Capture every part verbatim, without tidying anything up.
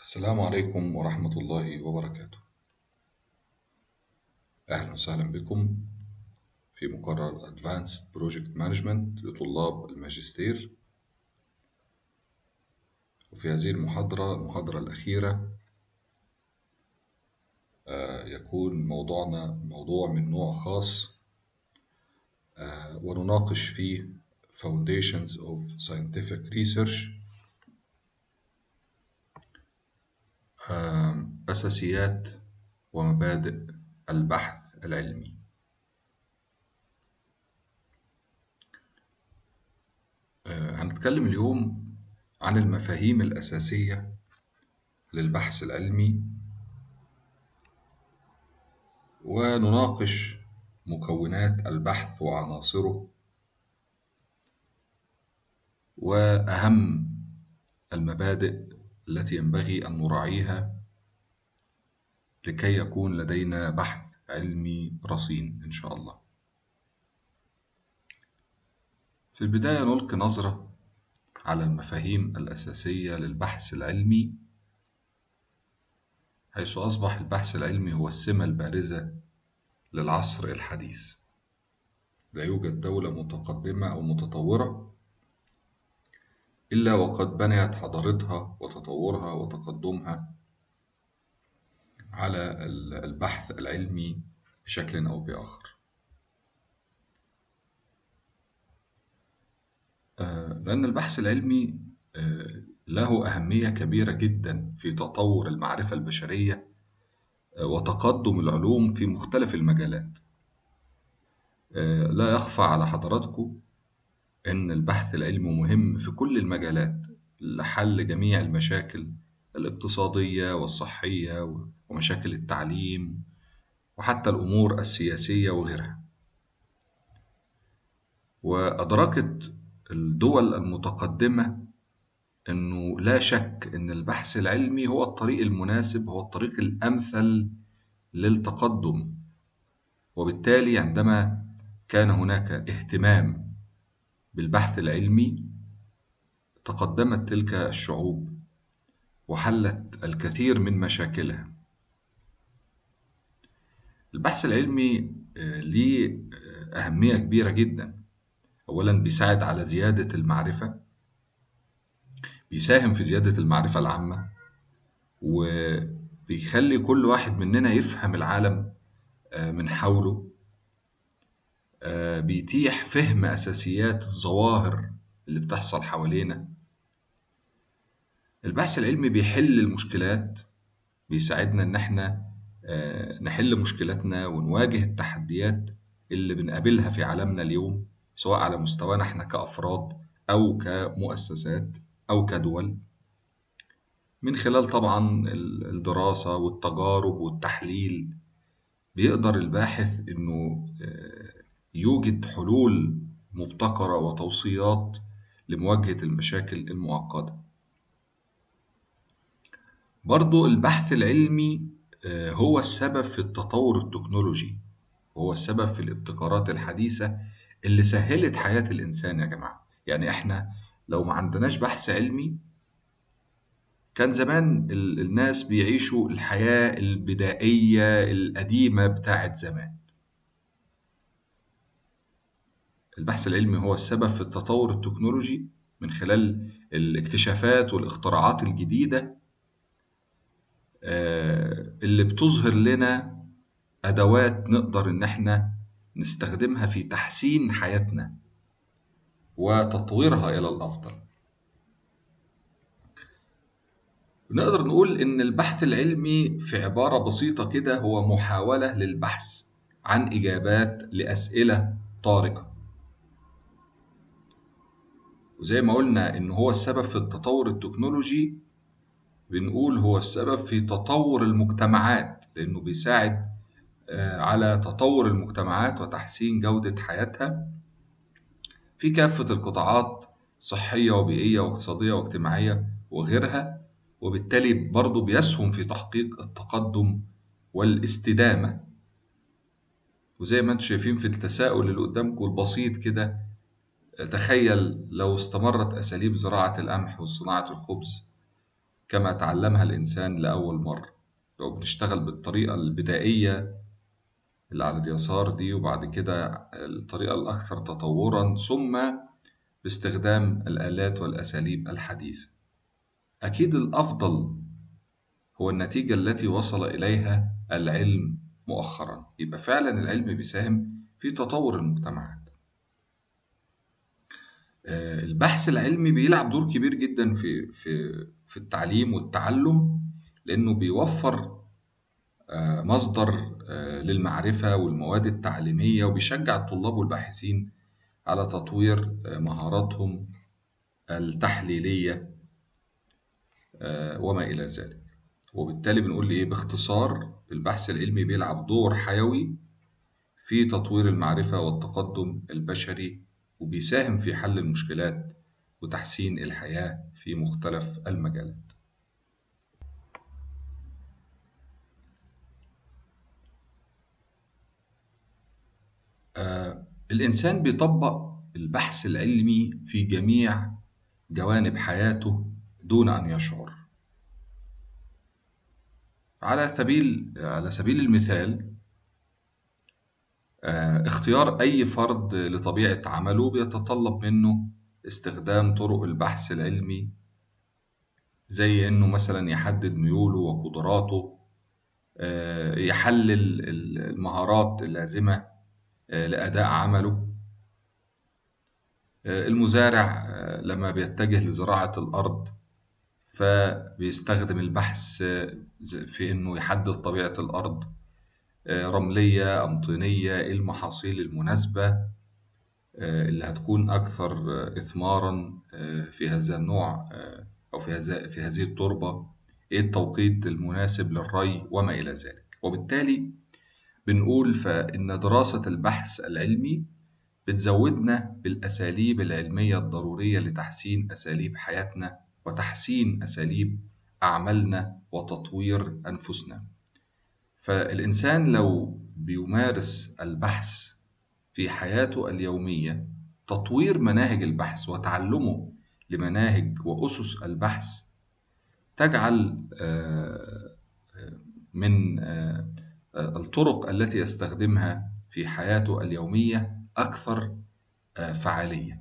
السلام عليكم ورحمة الله وبركاته. أهلا وسهلا بكم في مقرر Advanced Project Management لطلاب الماجستير. وفي هذه المحاضرة المحاضرة الأخيرة آه، يكون موضوعنا موضوع من نوع خاص، آه، ونناقش فيه Foundations of Scientific Research، آه، أساسيات ومبادئ البحث العلمي. آه، هنتكلم اليوم عن المفاهيم الأساسية للبحث العلمي، ونناقش مكونات البحث وعناصره، وأهم المبادئ التي ينبغي أن نراعيها لكي يكون لدينا بحث علمي رصين إن شاء الله. في البداية نلقي نظرة على المفاهيم الأساسية للبحث العلمي، حيث أصبح البحث العلمي هو السمة البارزة للعصر الحديث. لا يوجد دولة متقدمة أو متطورة إلا وقد بنيت حضارتها وتطورها وتقدمها على البحث العلمي بشكل أو بآخر. لأن البحث العلمي له أهمية كبيرة جدا في تطور المعرفة البشرية وتقدم العلوم في مختلف المجالات. لا يخفى على حضراتكم أن البحث العلمي مهم في كل المجالات لحل جميع المشاكل الاقتصادية والصحية ومشاكل التعليم وحتى الأمور السياسية وغيرها. وأدركت الدول المتقدمة أنه لا شك أن البحث العلمي هو الطريق المناسب، هو الطريق الأمثل للتقدم. وبالتالي عندما كان هناك اهتمام بالبحث العلمي تقدمت تلك الشعوب وحلت الكثير من مشاكلها. البحث العلمي ليه أهمية كبيرة جدا. أولا بيساعد على زيادة المعرفة، بيساهم في زيادة المعرفة العامة، وبيخلي كل واحد مننا يفهم العالم من حوله، بيتيح فهم أساسيات الظواهر اللي بتحصل حوالينا. البحث العلمي بيحل المشكلات، بيساعدنا إن احنا نحل مشكلاتنا ونواجه التحديات اللي بنقابلها في عالمنا اليوم، سواء على مستوانا احنا كأفراد أو كمؤسسات أو كدول، من خلال طبعا الدراسة والتجارب والتحليل. بيقدر الباحث إنه يوجد حلول مبتكرة وتوصيات لمواجهة المشاكل المعقدة. برضو البحث العلمي هو السبب في التطور التكنولوجي، وهو السبب في الابتكارات الحديثة اللي سهلت حياة الإنسان يا جماعة. يعني إحنا لو ما عندناش بحث علمي كان زمان الناس بيعيشوا الحياة البدائية القديمة بتاعت زمان. البحث العلمي هو السبب في التطور التكنولوجي من خلال الاكتشافات والاختراعات الجديدة اللي بتظهر لنا أدوات نقدر إن احنا نستخدمها في تحسين حياتنا وتطويرها إلى الأفضل. نقدر نقول إن البحث العلمي في عبارة بسيطة كده هو محاولة للبحث عن إجابات لأسئلة طارئة. وزي ما قلنا إن هو السبب في التطور التكنولوجي، بنقول هو السبب في تطور المجتمعات، لأنه بيساعد على تطور المجتمعات وتحسين جودة حياتها في كافة القطاعات، صحية وبيئية واقتصادية واجتماعية وغيرها. وبالتالي برضو بيسهم في تحقيق التقدم والاستدامة. وزي ما انتم شايفين في التساؤل اللي قدامكم البسيط كده، تخيل لو استمرت أساليب زراعة القمح وصناعة الخبز كما تعلمها الإنسان لأول مرة. لو بنشتغل بالطريقة البدائية اللي على اليسار دي، وبعد كده الطريقة الأكثر تطورا، ثم باستخدام الآلات والأساليب الحديثة. أكيد الأفضل هو النتيجة التي وصل إليها العلم مؤخرا. يبقى فعلا العلم بيساهم في تطور المجتمعات. آه، البحث العلمي بيلعب دور كبير جدا في في في التعليم والتعلم، لأنه بيوفر آه، مصدر آه، للمعرفة والمواد التعليمية، وبيشجع الطلاب والباحثين على تطوير آه، مهاراتهم التحليلية آه، وما إلى ذلك. وبالتالي بنقول إيه باختصار: البحث العلمي بيلعب دور حيوي في تطوير المعرفة والتقدم البشري، وبيساهم في حل المشكلات وتحسين الحياة في مختلف المجالات. آه، الإنسان بيطبق البحث العلمي في جميع جوانب حياته دون أن يشعر. على سبيل على سبيل المثال، آه، اختيار أي فرد لطبيعة عمله بيتطلب منه استخدام طرق البحث العلمي، زي إنه مثلا يحدد ميوله وقدراته، آه، يحلل المهارات اللازمة آه، لأداء عمله. آه، المزارع آه، لما بيتجه لزراعة الأرض فبيستخدم البحث آه، في إنه يحدد طبيعة الأرض، آه، رملية أم طينية، إيه المحاصيل المناسبة آه، اللي هتكون أكثر آه، إثماراً آه، في هذا النوع آه، أو في هذا في هذه التربة، إيه التوقيت المناسب للري وما إلى ذلك. وبالتالي بنقول فإن دراسة البحث العلمي بتزودنا بالأساليب العلمية الضرورية لتحسين أساليب حياتنا وتحسين أساليب أعمالنا وتطوير أنفسنا. فالإنسان لو بيمارس البحث في حياته اليومية، تطوير مناهج البحث وتعلمه لمناهج وأسس البحث تجعل آه، آه، من آه، آه، الطرق التي يستخدمها في حياته اليومية أكثر آه، فعالية.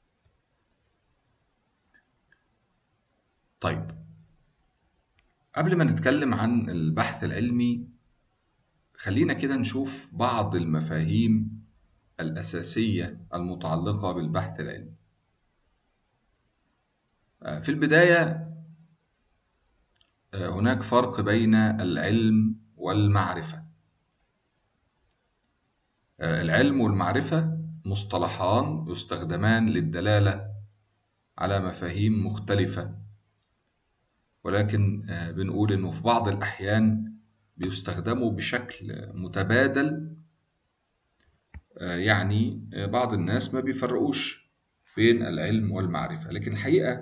طيب، قبل ما نتكلم عن البحث العلمي، خلينا كده نشوف بعض المفاهيم الأساسية المتعلقة بالبحث العلمي. آه، في البداية، آه، هناك فرق بين العلم والمعرفة. آه، العلم والمعرفة مصطلحان يستخدمان للدلالة على مفاهيم مختلفة، ولكن آه، بنقول إنه في بعض الأحيان بيستخدموا بشكل متبادل. آه، يعني آه، بعض الناس ما بيفرقوش بين العلم والمعرفة، لكن الحقيقة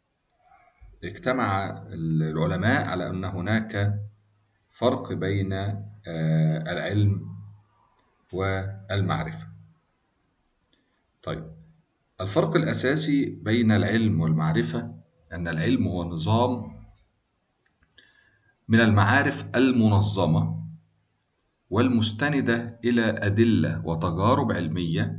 اجتمع العلماء على أن هناك فرق بين آه، العلم والمعرفة. طيب، الفرق الأساسي بين العلم والمعرفة أن العلم هو نظام من المعارف المنظمة والمستندة إلى أدلة وتجارب علمية،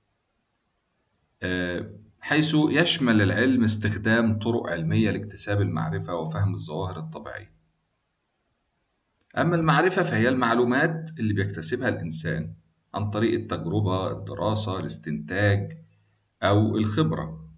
آه، حيث يشمل العلم استخدام طرق علمية لاكتساب المعرفة وفهم الظواهر الطبيعية. أما المعرفة فهي المعلومات اللي بيكتسبها الإنسان عن طريق التجربة، الدراسة، الاستنتاج أو الخبرة.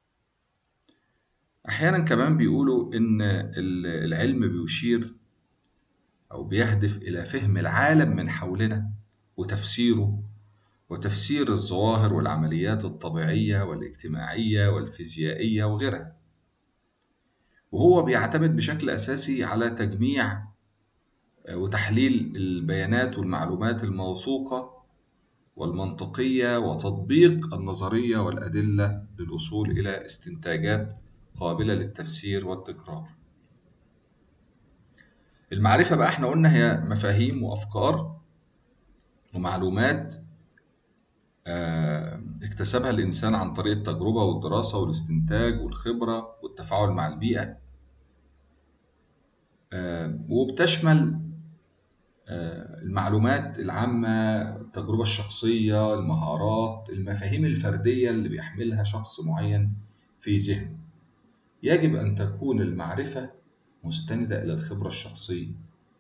أحيانا كمان بيقولوا إن العلم بيشير أو بيهدف إلى فهم العالم من حولنا وتفسيره، وتفسير الظواهر والعمليات الطبيعية والاجتماعية والفيزيائية وغيرها. وهو بيعتمد بشكل أساسي على تجميع وتحليل البيانات والمعلومات الموثوقة والمنطقية وتطبيق النظرية والأدلة للوصول إلى استنتاجات قابلة للتفسير والتكرار. المعرفة بقى احنا قلنا هي مفاهيم وأفكار ومعلومات آه، اكتسبها الإنسان عن طريق التجربة والدراسة والاستنتاج والخبرة والتفاعل مع البيئة. آه، وبتشمل آه، المعلومات العامة، التجربة الشخصية، المهارات، المفاهيم الفردية اللي بيحملها شخص معين في ذهنه. يجب أن تكون المعرفة مستندة إلى الخبرة الشخصية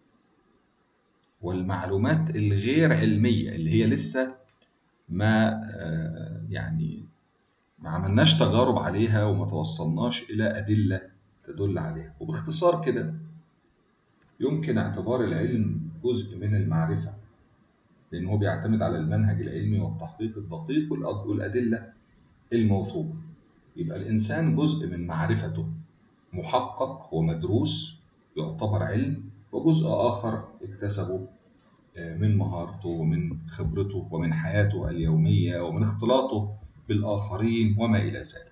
والمعلومات الغير علمية اللي هي لسه ما آه، يعني ما عملناش تجارب عليها وما توصلناش إلى أدلة تدل عليها. وباختصار كده، يمكن اعتبار العلم جزء من المعرفة، لأن هو بيعتمد على المنهج العلمي والتحقيق الدقيق والأد- والأدلة الموثوقة. يبقى الإنسان جزء من معرفته محقق ومدروس يعتبر علم، وجزء آخر اكتسبه آه، من مهارته ومن خبرته ومن حياته اليومية ومن اختلاطه بالآخرين وما إلى ذلك.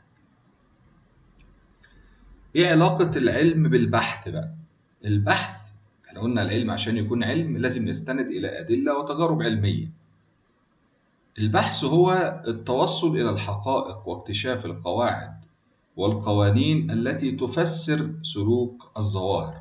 إيه علاقة العلم بالبحث بقى؟ البحث، احنا قلنا العلم عشان يكون علم لازم يستند إلى أدلة وتجارب علمية. البحث هو التوصل إلى الحقائق واكتشاف القواعد والقوانين التي تفسر سلوك الظواهر،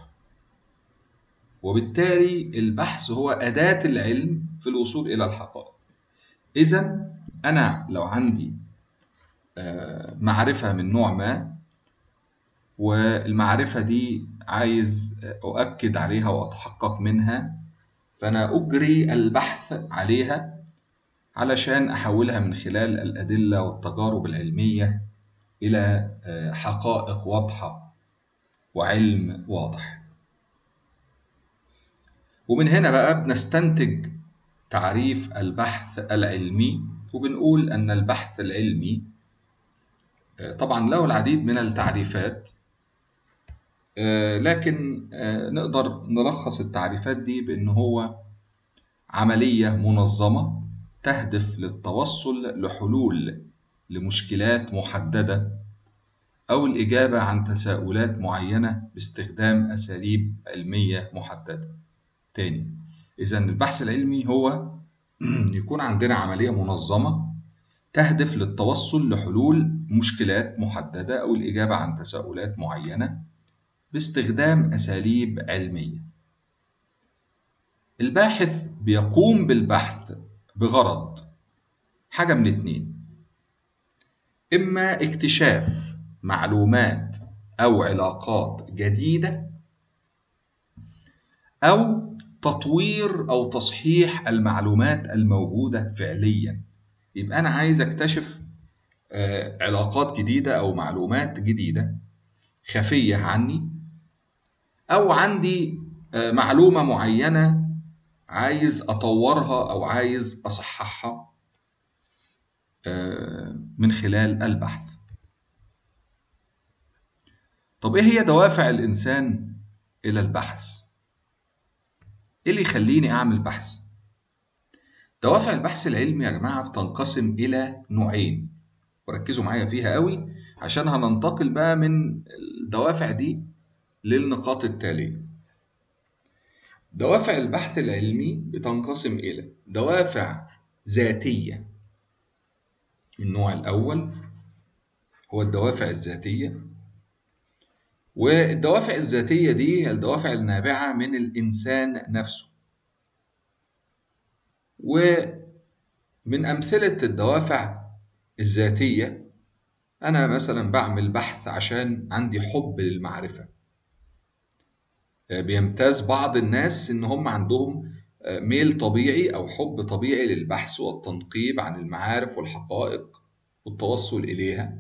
وبالتالي البحث هو أداة العلم في الوصول إلى الحقائق. إذا أنا لو عندي آه، معرفة من نوع ما، والمعرفة دي عايز أؤكد عليها وأتحقق منها، فأنا أجري البحث عليها علشان أحولها من خلال الأدلة والتجارب العلمية إلى آه، حقائق واضحة وعلم واضح. ومن هنا بقى بنستنتج تعريف البحث العلمي، وبنقول أن البحث العلمي آه، طبعا له العديد من التعريفات، آه، لكن آه، نقدر نلخص التعريفات دي بأن هو عملية منظمة تهدف للتوصل لحلول لمشكلات محددة أو الإجابة عن تساؤلات معينة باستخدام أساليب علمية محددة. تاني، إذا البحث العلمي هو يكون عندنا عملية منظمة تهدف للتوصل لحلول مشكلات محددة أو الإجابة عن تساؤلات معينة باستخدام أساليب علمية. الباحث بيقوم بالبحث بغرض حاجة من اتنين: إما اكتشاف معلومات أو علاقات جديدة، أو تطوير أو تصحيح المعلومات الموجودة فعليا. يبقى أنا عايز أكتشف آه، علاقات جديدة أو معلومات جديدة خفية عني، أو عندي آه، معلومة معينة عايز أطورها أو عايز أصححها آه، من خلال البحث. طب إيه هي دوافع الإنسان إلى البحث؟ إيه اللي يخليني أعمل بحث؟ دوافع البحث العلمي يا جماعة بتنقسم إلى نوعين، وركزوا معايا فيها قوي عشان هننتقل بقى من الدوافع دي للنقاط التالية. دوافع البحث العلمي بتنقسم إلى دوافع ذاتية. النوع الأول هو الدوافع الذاتية، والدوافع الذاتية دي هي الدوافع النابعة من الإنسان نفسه. ومن أمثلة الدوافع الذاتية، أنا مثلا بعمل بحث عشان عندي حب للمعرفة. بيمتاز بعض الناس إن هم عندهم ميل طبيعي أو حب طبيعي للبحث والتنقيب عن المعارف والحقائق والتوصل إليها.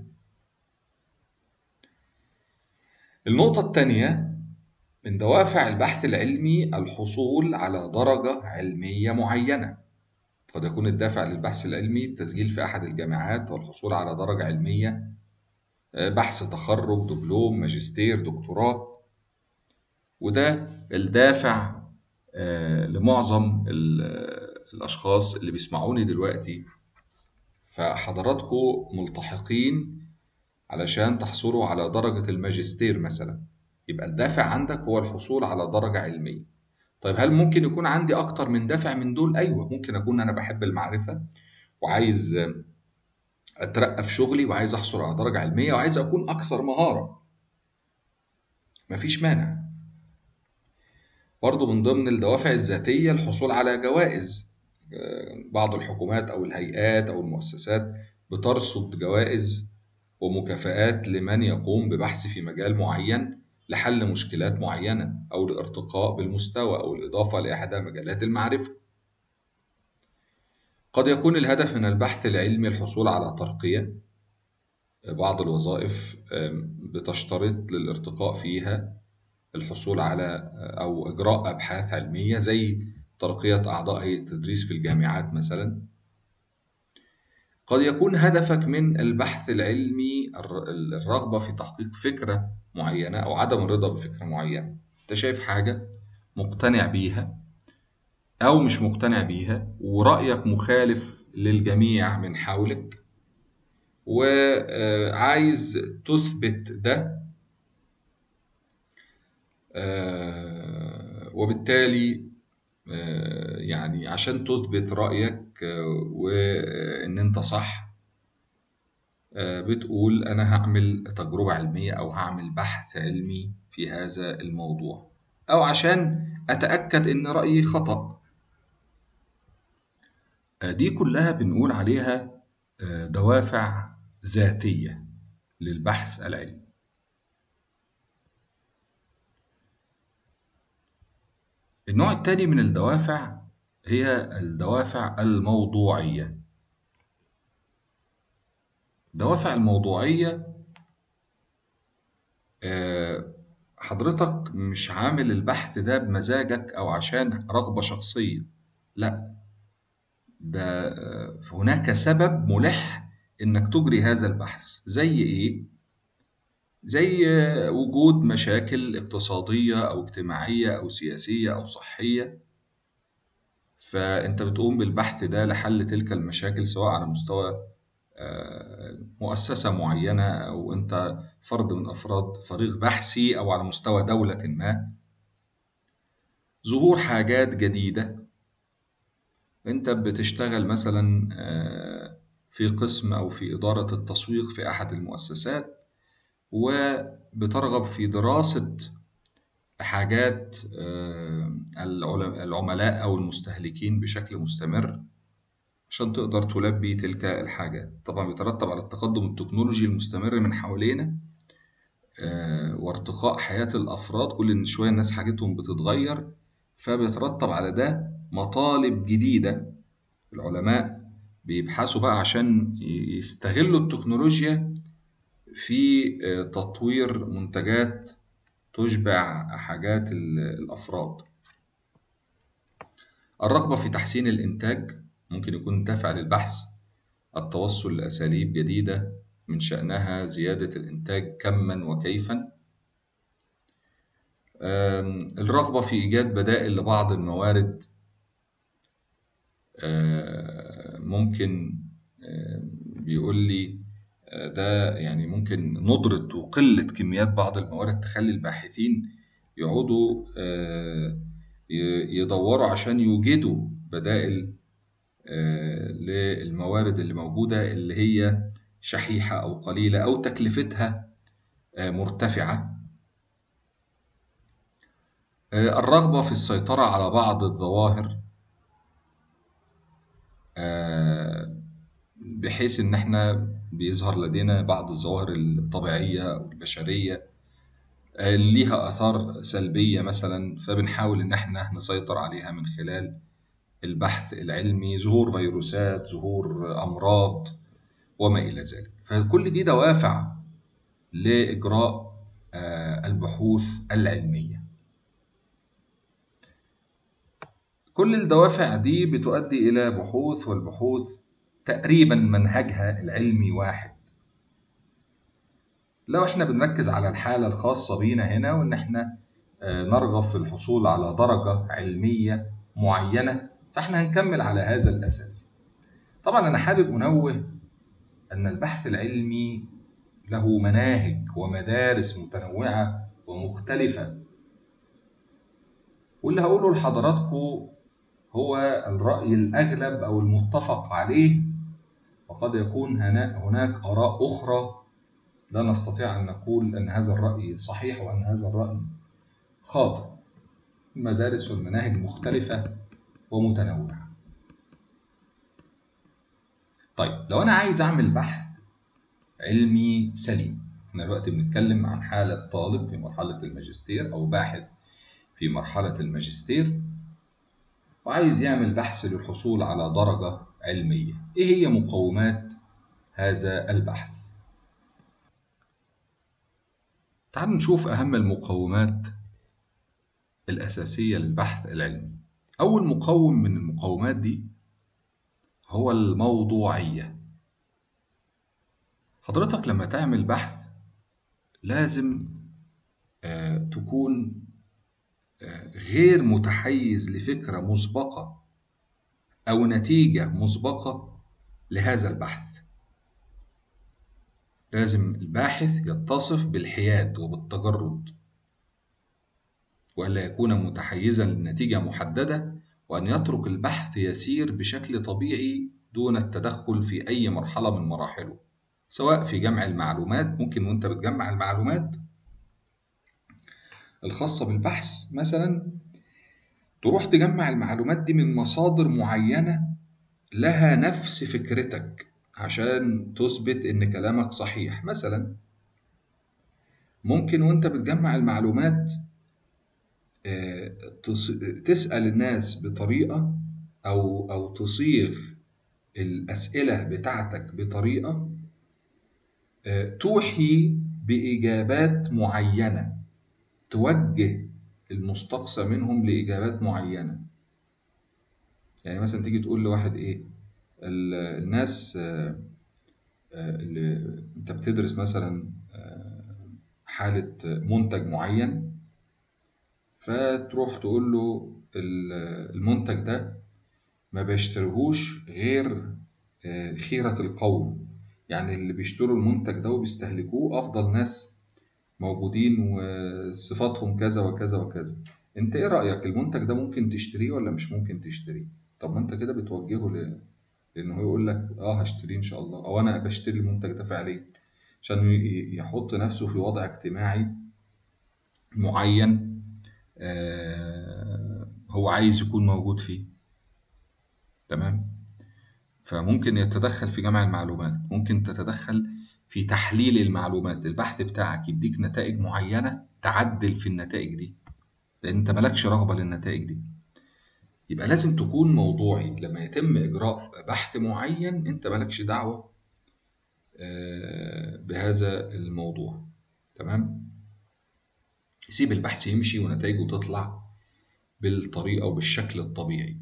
النقطة الثانية من دوافع البحث العلمي الحصول على درجة علمية معينة. قد يكون الدافع للبحث العلمي التسجيل في أحد الجامعات والحصول على درجة علمية، بحث تخرج، دبلوم، ماجستير، دكتوراه. وده الدافع آه، لمعظم ال- الأشخاص اللي بيسمعوني دلوقتي. فحضراتكم ملتحقين علشان تحصلوا على درجة الماجستير مثلا، يبقى الدافع عندك هو الحصول على درجة علمية. طيب هل ممكن يكون عندي أكتر من دافع من دول؟ أيوة، ممكن أكون أنا بحب المعرفة وعايز أترقى في شغلي وعايز أحصل على درجة علمية وعايز أكون أكثر مهارة، مفيش مانع. برضو من ضمن الدوافع الذاتية الحصول على جوائز. بعض الحكومات أو الهيئات أو المؤسسات بترصد جوائز ومكافآت لمن يقوم ببحث في مجال معين لحل مشكلات معينة أو الارتقاء بالمستوى أو الإضافة لإحدى مجالات المعرفة. قد يكون الهدف من البحث العلمي الحصول على ترقية. بعض الوظائف بتشترط للارتقاء فيها الحصول على أو إجراء أبحاث علمية زي ترقية أعضاء هيئة التدريس في الجامعات مثلا. قد يكون هدفك من البحث العلمي الرغبة في تحقيق فكرة معينة أو عدم الرضا بفكرة معينة. أنت شايف حاجة مقتنع بيها أو مش مقتنع بيها ورأيك مخالف للجميع من حولك وعايز تثبت ده، وبالتالي يعني عشان تثبت رأيك وإن أنت صح بتقول أنا هعمل تجربة علمية أو هعمل بحث علمي في هذا الموضوع، أو عشان أتأكد إن رأيي خطأ. دي كلها بنقول عليها دوافع ذاتية للبحث العلمي. النوع الثاني من الدوافع هي الدوافع الموضوعية. الدوافع الموضوعية حضرتك مش عامل البحث ده بمزاجك أو عشان رغبة شخصية، لا، ده هناك سبب ملح إنك تجري هذا البحث. زي إيه؟ زي وجود مشاكل اقتصادية أو اجتماعية أو سياسية أو صحية، فأنت بتقوم بالبحث ده لحل تلك المشاكل سواء على مستوى مؤسسة معينة أو أنت فرد من أفراد فريق بحثي أو على مستوى دولة ما. ظهور حاجات جديدة، أنت بتشتغل مثلا في قسم أو في إدارة التسويق في أحد المؤسسات وبترغب في دراسة حاجات العملاء أو المستهلكين بشكل مستمر عشان تقدر تلبي تلك الحاجات. طبعا بيترتب على التقدم التكنولوجي المستمر من حوالينا وارتقاء حياة الأفراد، كل شوية الناس حاجتهم بتتغير، فبيترتب على ده مطالب جديدة. العلماء بيبحثوا بقى عشان يستغلوا التكنولوجيا في تطوير منتجات تشبع حاجات الأفراد. الرغبة في تحسين الإنتاج ممكن يكون دافع للبحث. التوصل لأساليب جديدة من شأنها زيادة الإنتاج كماً وكيفاً. الرغبة في إيجاد بدائل لبعض الموارد ممكن بيقول لي ده يعني ممكن ندرة وقلة كميات بعض الموارد تخلي الباحثين يقعدوا يدوروا عشان يوجدوا بدائل للموارد اللي موجودة اللي هي شحيحة أو قليلة أو تكلفتها مرتفعة. الرغبة في السيطرة على بعض الظواهر بحيث إن إحنا بيظهر لدينا بعض الظواهر الطبيعية أو البشرية ليها آثار سلبية مثلا، فبنحاول إن إحنا نسيطر عليها من خلال البحث العلمي. ظهور فيروسات، ظهور أمراض وما إلى ذلك. فكل دي دوافع لإجراء البحوث العلمية. كل الدوافع دي بتؤدي إلى بحوث، والبحوث تقريبا منهجها العلمي واحد. لو احنا بنركز على الحالة الخاصة بينا هنا وإن احنا نرغب في الحصول على درجة علمية معينة، فاحنا هنكمل على هذا الأساس. طبعا أنا حابب أنوه أن البحث العلمي له مناهج ومدارس متنوعة ومختلفة، واللي هقوله لحضراتكم هو الرأي الأغلب أو المتفق عليه، وقد يكون هناك آراء أخرى لا نستطيع أن نقول أن هذا الرأي صحيح وأن هذا الرأي خاطئ. المدارس والمناهج مختلفة ومتنوعة. طيب لو أنا عايز أعمل بحث علمي سليم، احنا دلوقتي بنتكلم عن حالة طالب في مرحلة الماجستير أو باحث في مرحلة الماجستير وعايز يعمل بحث للحصول على درجة علمية. إيه هي مقومات هذا البحث؟ تعالوا نشوف أهم المقومات الأساسية للبحث العلمي. أول مقوم من المقومات دي هو الموضوعية. حضرتك لما تعمل بحث لازم آه، تكون آه، غير متحيز لفكرة مسبقة أو نتيجة مسبقة لهذا البحث. لازم الباحث يتصف بالحياد وبالتجرد، وألا يكون متحيزا لنتيجة محددة، وأن يترك البحث يسير بشكل طبيعي دون التدخل في أي مرحلة من مراحله، سواء في جمع المعلومات. ممكن وأنت بتجمع المعلومات الخاصة بالبحث مثلا تروح تجمع المعلومات دي من مصادر معينة لها نفس فكرتك عشان تثبت إن كلامك صحيح. مثلا ممكن وأنت بتجمع المعلومات آه، تص- تسأل الناس بطريقة أو أو تصيغ الأسئلة بتاعتك بطريقة آه، توحي بإجابات معينة، توجه المستقصى منهم لإجابات معينة. يعني مثلا تيجي تقول لواحد إيه، ال- الناس آه، آه، اللي أنت بتدرس مثلا آه، حالة منتج معين، فتروح تقول له ال- المنتج ده ما بيشتريهوش غير آه، خيرة القوم، يعني اللي بيشتروا المنتج ده وبيستهلكوه أفضل ناس موجودين وصفاتهم كذا وكذا وكذا. انت ايه رأيك، المنتج ده ممكن تشتريه ولا مش ممكن تشتريه؟ طب ما انت كده بتوجهه ل... لانه هو يقول لك اه هشتريه ان شاء الله، او انا بشتري المنتج ده فعليا، عشان ي- يحط نفسه في وضع اجتماعي معين آه هو عايز يكون موجود فيه. تمام. فممكن يتدخل في جمع المعلومات، ممكن تتدخل في تحليل المعلومات. البحث بتاعك يديك نتائج معينة تعدل في النتائج دي، لأن أنت مالكش رغبة للنتائج دي. يبقى لازم تكون موضوعي. لما يتم إجراء بحث معين أنت مالكش دعوة آه، بهذا الموضوع. تمام. سيب البحث يمشي ونتائجه تطلع بالطريقة وبالشكل الطبيعي.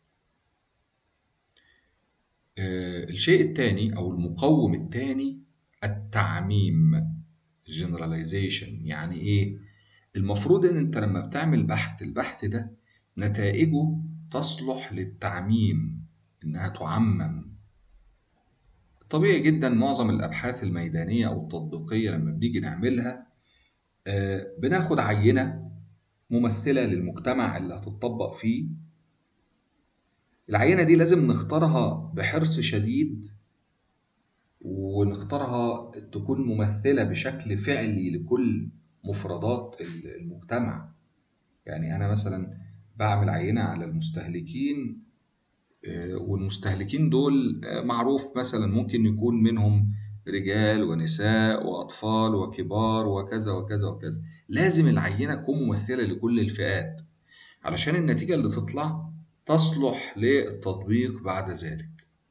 آه، الشيء الثاني أو المقوم الثاني التعميم، generalization. يعني إيه؟ المفروض إن أنت لما بتعمل بحث، البحث ده نتائجه تصلح للتعميم، إنها تعمم. طبيعي جدا معظم الأبحاث الميدانية أو التطبيقية لما بنيجي نعملها آه، بناخد عينة ممثلة للمجتمع اللي هتطبق فيه. العينة دي لازم نختارها بحرص شديد، ونختارها تكون ممثلة بشكل فعلي لكل مفردات المجتمع. يعني أنا مثلا بعمل عينة على المستهلكين، آه، والمستهلكين دول آه، معروف مثلا ممكن يكون منهم رجال ونساء وأطفال وكبار وكذا وكذا وكذا. لازم العينة تكون ممثلة لكل الفئات علشان النتيجة اللي تطلع تصلح للتطبيق بعد ذلك.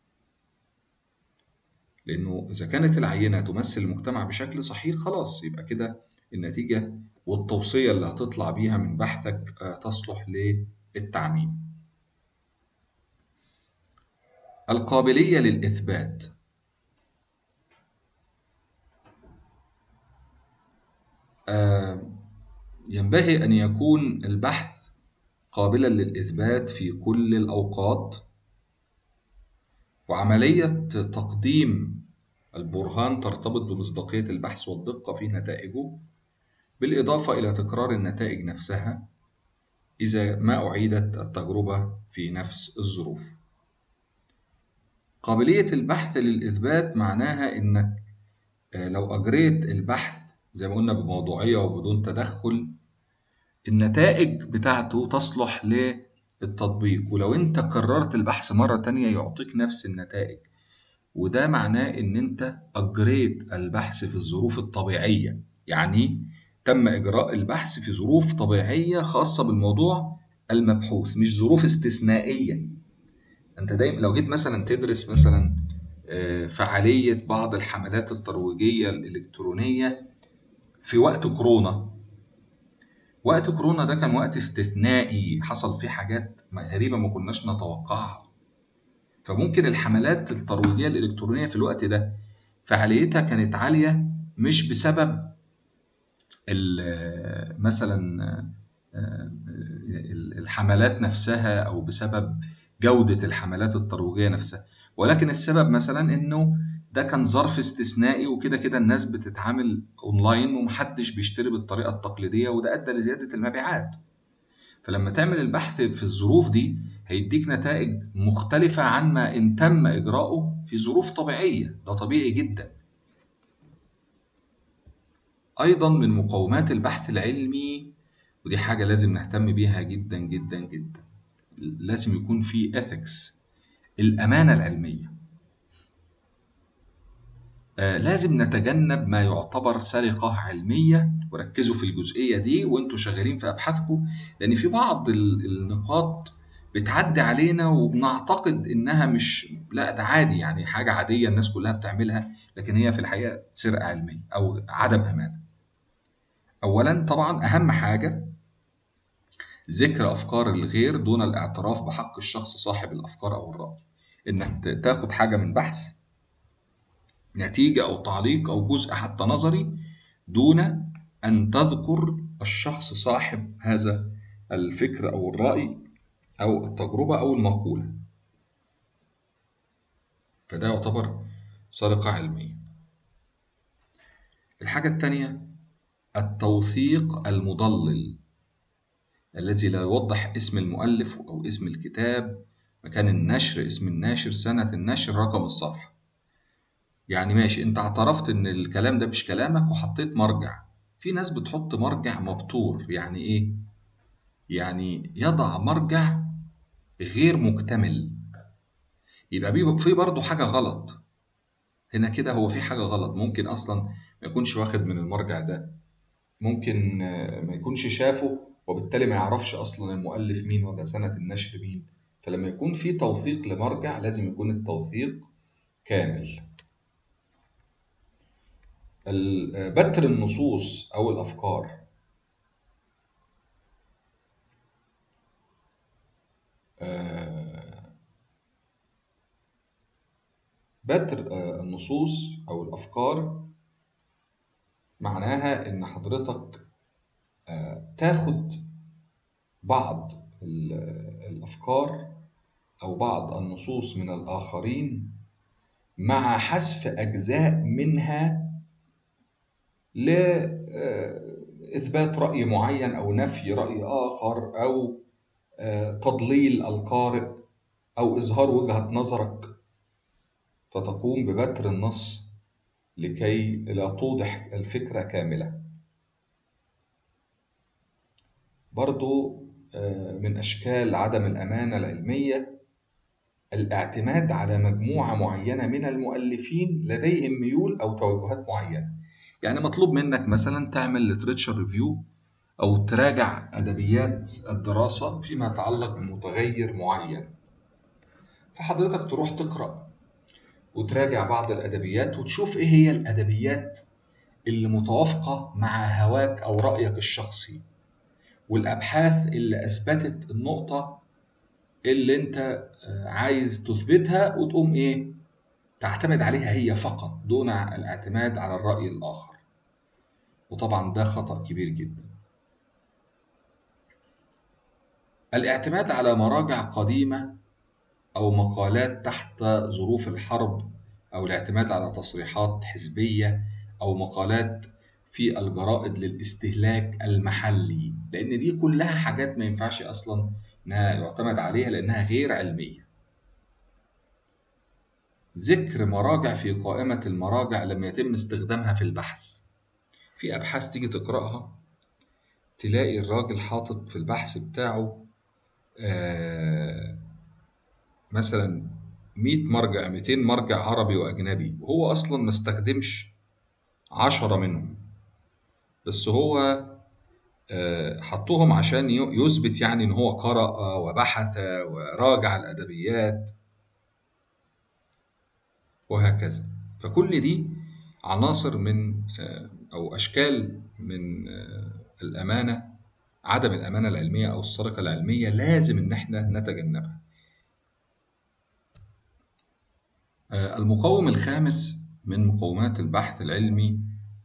لأنه إذا كانت العينة تمثل المجتمع بشكل صحيح خلاص، يبقى كده النتيجة والتوصية اللي هتطلع بيها من بحثك آه، تصلح للتعميم. القابلية للإثبات. آه، ينبغي أن يكون البحث قابلا للإثبات في كل الأوقات، وعملية تقديم البرهان ترتبط بمصداقية البحث والدقة في نتائجه، بالإضافة إلى تكرار النتائج نفسها إذا ما أعيدت التجربة في نفس الظروف. قابلية البحث للإثبات معناها إنك آه، لو أجريت البحث زي ما قلنا بموضوعية وبدون تدخل، النتائج بتاعته تصلح للتطبيق، ولو انت كررت البحث مرة تانية يعطيك نفس النتائج. وده معناه ان انت اجريت البحث في الظروف الطبيعية. يعني تم اجراء البحث في ظروف طبيعية خاصة بالموضوع المبحوث، مش ظروف استثنائية. انت دايما لو جيت مثلا تدرس مثلا آه، فعالية بعض الحملات الترويجية الإلكترونية في وقت كورونا. وقت كورونا ده كان وقت استثنائي حصل فيه حاجات غريبة ما كناش نتوقعها. فممكن الحملات الترويجية الإلكترونية في الوقت ده فعاليتها كانت عالية، مش بسبب ال- مثلا آه، ال- الحملات نفسها أو بسبب جودة الحملات الترويجية نفسها، ولكن السبب مثلا إنه ده كان ظرف استثنائي، وكده كده الناس بتتعامل أونلاين ومحدش بيشتري بالطريقة التقليدية، وده أدى لزيادة المبيعات. فلما تعمل البحث في الظروف دي هيديك نتائج مختلفة عن ما إن تم إجراؤه في ظروف طبيعية. ده طبيعي جدا. أيضا من مقومات البحث العلمي، ودي حاجة لازم نهتم بيها جدا جدا جدا، لازم يكون في ethics، الأمانة العلمية. آه لازم نتجنب ما يعتبر سرقة علمية، وركزوا في الجزئية دي وانتوا شغالين في أبحاثكم، لأن في بعض ال- النقاط بتعدي علينا وبنعتقد إنها مش، لا ده عادي، يعني حاجة عادية الناس كلها بتعملها، لكن هي في الحقيقة سرقة علمية أو عدم أمانة. أولا طبعا أهم حاجة ذكر أفكار الغير دون الاعتراف بحق الشخص صاحب الأفكار أو الرأي. إنك ت- تاخد حاجة من بحث، نتيجة أو تعليق أو جزء حتى نظري، دون أن تذكر الشخص صاحب هذا الفكر أو الرأي أو التجربة أو المقولة، فده يعتبر سرقة علمية. الحاجة التانية التوثيق المضلل، الذي لا يوضح اسم المؤلف أو اسم الكتاب، مكان النشر، اسم الناشر، سنة النشر، رقم الصفحة. يعني ماشي انت اعترفت ان الكلام ده مش كلامك وحطيت مرجع. في ناس بتحط مرجع مبتور. يعني ايه؟ يعني يضع مرجع غير مكتمل. يبقى بي- في برضه حاجة غلط هنا كده. هو في حاجة غلط، ممكن أصلا ما يكونش واخد من المرجع ده، ممكن آه، ما يكونش شافه، وبالتالي ما يعرفش أصلا المؤلف مين ولا سنة النشر مين. فلما يكون في توثيق لمرجع لازم يكون التوثيق كامل. ال- آه، بتر النصوص أو الأفكار. آه، بتر آه، النصوص أو الأفكار معناها إن حضرتك تاخد بعض ال- الأفكار أو بعض النصوص من الآخرين مع حذف أجزاء منها لإثبات رأي معين أو نفي رأي آخر، أو آه، تضليل القارئ، أو إظهار وجهة نظرك، فتقوم ببتر النص لكي لا توضح الفكرة كاملة. برضو آه، من أشكال عدم الأمانة العلمية الاعتماد على مجموعة معينة من المؤلفين لديهم ميول أو توجهات معينة. يعني مطلوب منك مثلا تعمل literature review أو تراجع أدبيات الدراسة فيما يتعلق بمتغير معين، فحضرتك تروح تقرأ وتراجع بعض الأدبيات وتشوف إيه هي الأدبيات اللي متوافقة مع هواك أو رأيك الشخصي، والأبحاث اللي أثبتت النقطة اللي أنت آه، عايز تثبتها، وتقوم إيه تعتمد عليها هي فقط دون الاعتماد على الرأي الآخر. وطبعا ده خطأ كبير جدا. الاعتماد على مراجع قديمة أو مقالات تحت ظروف الحرب، أو الاعتماد على تصريحات حزبية أو مقالات في الجرائد للاستهلاك المحلي، لأن دي كلها حاجات ما ينفعش أصلا إنها يعتمد عليها لأنها غير علمية. ذكر مراجع في قائمة المراجع لم يتم استخدامها في البحث. في أبحاث تيجي تقرأها تلاقي الراجل حاطط في البحث بتاعه آه، مثلا مية مرجع ميتين مرجع عربي وأجنبي، وهو أصلا ما استخدمش عشرة منهم، بس هو آه، حطهم عشان ي- يثبت يعني إن هو قرأ وبحث وراجع الأدبيات وهكذا. فكل دي عناصر من آه، أو أشكال من آه، الأمانة، عدم الأمانة العلمية أو السرقة العلمية، لازم إن إحنا نتجنبها. آه، المقوم الخامس من مقومات البحث العلمي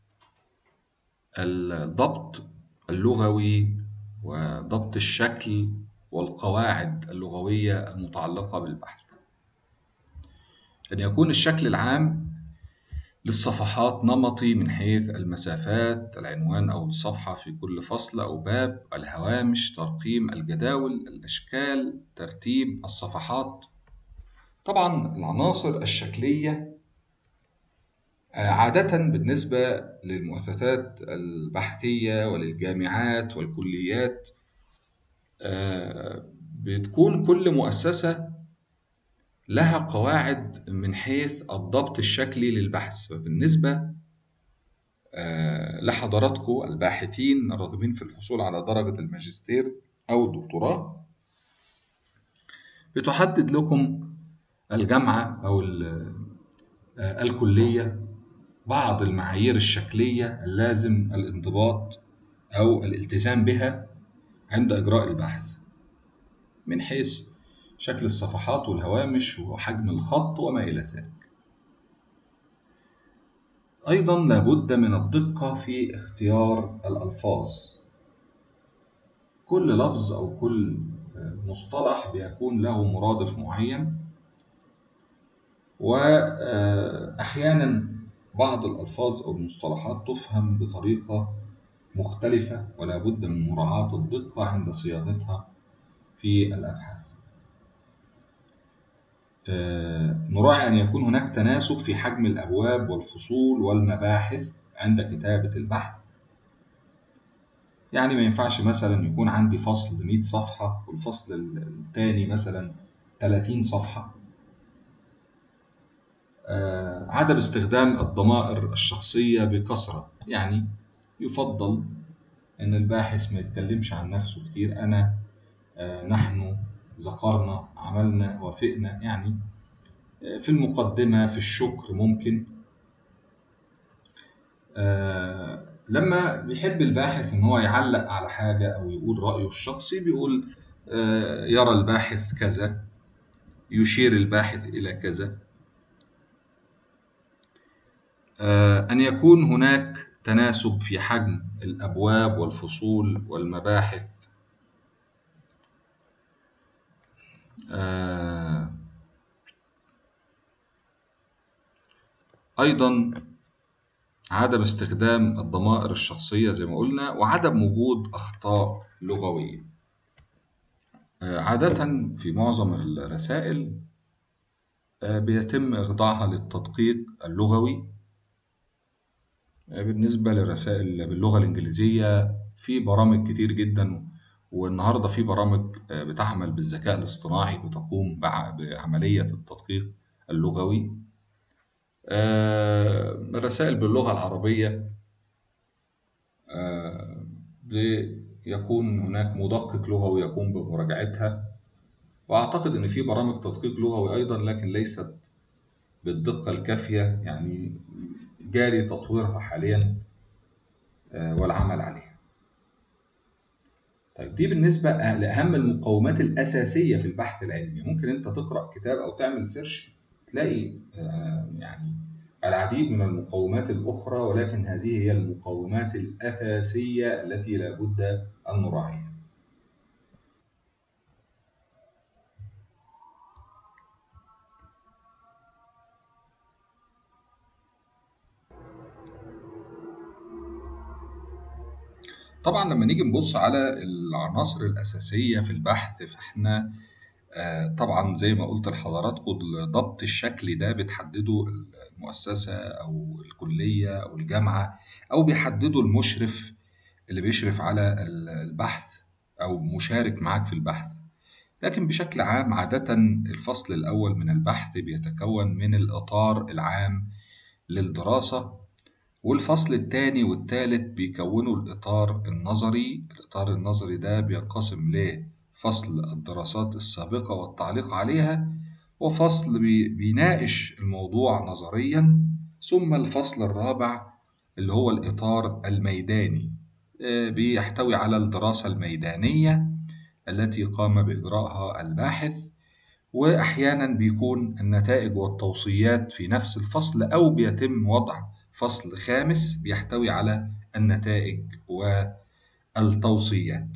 الضبط اللغوي وضبط الشكل والقواعد اللغوية المتعلقة بالبحث. أن يكون الشكل العام للصفحات نمطي من حيث المسافات، العنوان أو الصفحة في كل فصل أو باب، الهوامش، ترقيم الجداول، الأشكال، ترتيب الصفحات. طبعا العناصر الشكلية آه، عادة بالنسبة للمؤسسات البحثية وللجامعات والكليات آه، بتكون كل مؤسسة لها قواعد من حيث الضبط الشكلي للبحث. فبالنسبة آه، لحضراتكم الباحثين الراغبين في الحصول على درجة الماجستير أو الدكتوراه، بتحدد لكم الجامعة أو ال- آه، الكلية بعض المعايير الشكلية اللازم الانضباط أو الالتزام بها عند إجراء البحث، من حيث شكل الصفحات والهوامش وحجم الخط وما إلى ذلك. أيضا لابد من الدقة في اختيار الألفاظ. كل لفظ أو كل مصطلح بيكون له مرادف معين، وأحيانا بعض الألفاظ أو المصطلحات تفهم بطريقة مختلفة، ولا بد من مراعاة الدقة عند صياغتها في الأبحاث. آه، نراعي أن يكون هناك تناسب في حجم الأبواب والفصول والمباحث عند كتابة البحث. يعني ما ينفعش مثلا يكون عندي فصل مية صفحة والفصل الثاني مثلا ثلاثين صفحة. آه، عدم استخدام الضمائر الشخصية بكثرة، يعني يفضل أن الباحث ما يتكلمش عن نفسه كتير، أنا، آه، نحن، ذكرنا، عملنا، وافقنا، يعني آه، في المقدمة، في الشكر ممكن. آه، لما بيحب الباحث إن هو يعلق على حاجة أو يقول رأيه الشخصي، بيقول آه، يرى الباحث كذا، يشير الباحث إلى كذا. آه، أن يكون هناك تناسب في حجم الأبواب والفصول والمباحث. آه، أيضا عدم استخدام الضمائر الشخصية زي ما قلنا، وعدم وجود أخطاء لغوية. آه، عادة في معظم الرسائل آه، بيتم إخضاعها للتدقيق اللغوي. آه، بالنسبة للرسائل باللغة الإنجليزية في برامج كتير جدا، والنهاردة في برامج آه، بتعمل بالذكاء الاصطناعي بتقوم بع- بعملية التدقيق اللغوي. آه، الرسائل باللغة العربية آه، بيكون هناك مدقق لغوي يقوم بمراجعتها. وأعتقد إن في برامج تدقيق لغوي أيضا، لكن ليست بالدقة الكافية، يعني جاري تطويرها حاليا آه، والعمل عليها. طيب دي بالنسبة لأهم المقومات الأساسية في البحث العلمي. ممكن أنت تقرأ كتاب أو تعمل سيرش تلاقي آه، يعني العديد من المقومات الأخرى، ولكن هذه هي المقومات الأساسية التي لا بد أن نراعيها. طبعا لما نيجي نبص على العناصر الأساسية في البحث، فإحنا آه، طبعا زي ما قلت لحضراتكم، الضبط الشكلي ده بتحدده المؤسسة أو الكلية أو الجامعة، أو بيحدده المشرف اللي بيشرف على البحث أو مشارك معاك في البحث. لكن بشكل عام عادة الفصل الأول من البحث بيتكون من الإطار العام للدراسة، والفصل الثاني والثالث بيكونوا الإطار النظري. الإطار النظري ده بينقسم لفصل الدراسات السابقة والتعليق عليها، وفصل بي- بيناقش الموضوع نظريا، ثم الفصل الرابع اللي هو الإطار الميداني، آه، بيحتوي على الدراسة الميدانية التي قام بإجراءها الباحث، وأحيانا بيكون النتائج والتوصيات في نفس الفصل، أو بيتم وضع فصل خامس بيحتوي على النتائج والتوصيات.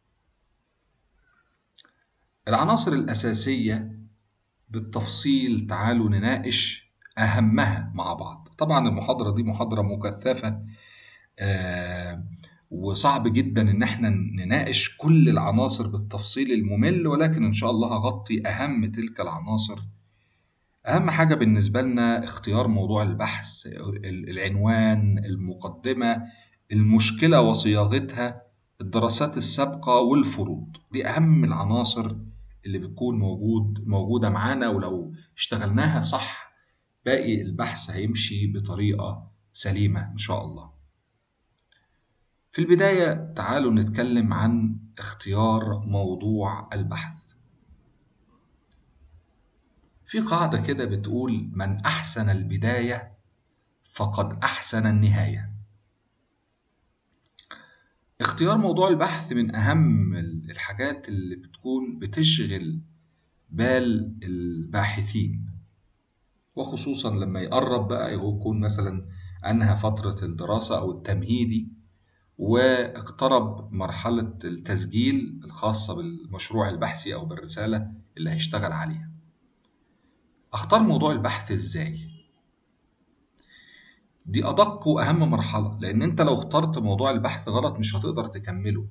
العناصر الأساسية بالتفصيل تعالوا نناقش أهمها مع بعض. طبعا المحاضرة دي محاضرة مكثفة، آه وصعب جدا إن احنا نناقش كل العناصر بالتفصيل الممل، ولكن إن شاء الله هغطي أهم تلك العناصر. أهم حاجة بالنسبة لنا اختيار موضوع البحث، ال- العنوان، المقدمة، المشكلة وصياغتها، الدراسات السابقة والفروض. دي أهم العناصر اللي بتكون موجود موجودة معانا، ولو اشتغلناها صح باقي البحث هيمشي بطريقة سليمة إن شاء الله. في البداية تعالوا نتكلم عن اختيار موضوع البحث. في قاعدة كده بتقول: من أحسن البداية فقد أحسن النهاية. اختيار موضوع البحث من أهم الحاجات اللي بتكون بتشغل بال الباحثين، وخصوصا لما يقرب بقى يكون مثلا أنهى فترة الدراسة أو التمهيدي، واقترب مرحلة التسجيل الخاصة بالمشروع البحثي أو بالرسالة اللي هيشتغل عليها. أختار موضوع البحث إزاي؟ دي أدق وأهم مرحلة، لأن أنت لو اخترت موضوع البحث غلط مش هتقدر تكمله.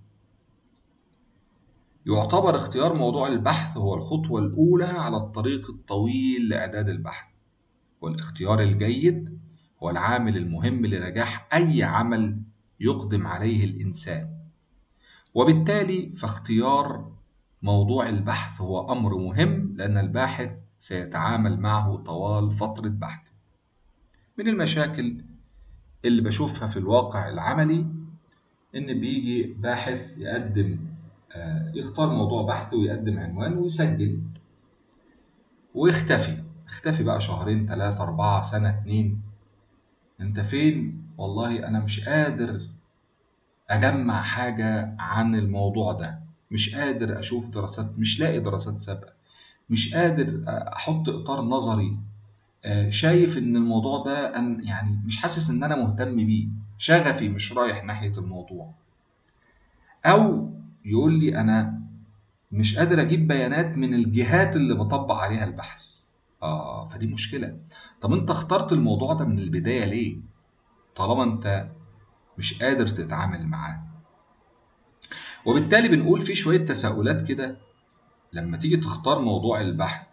يعتبر اختيار موضوع البحث هو الخطوة الأولى على الطريق الطويل لإعداد البحث، والاختيار الجيد هو العامل المهم لنجاح أي عمل يقدم عليه الإنسان. وبالتالي فاختيار موضوع البحث هو أمر مهم، لأن الباحث سيتعامل معه طوال فترة بحثه. من المشاكل اللي بشوفها في الواقع العملي إن بيجي باحث يقدم آه، يختار موضوع بحث ويقدم عنوان ويسجل ويختفي. اختفي بقى شهرين ثلاثة أربعة سنة اتنين. انت فين؟ والله أنا مش قادر أجمع حاجة عن الموضوع ده، مش قادر أشوف دراسات، مش لاقي دراسات سابقة، مش قادر أحط إطار نظري. آه، شايف إن الموضوع ده أن يعني مش حاسس إن أنا مهتم بيه، شغفي مش رايح ناحية الموضوع. أو يقول لي أنا مش قادر أجيب بيانات من الجهات اللي بطبق عليها البحث. آه فدي مشكلة. طب أنت اخترت الموضوع ده من البداية ليه؟ طالما أنت مش قادر تتعامل معاه. وبالتالي بنقول في شوية تساؤلات كده لما تيجي تختار موضوع البحث.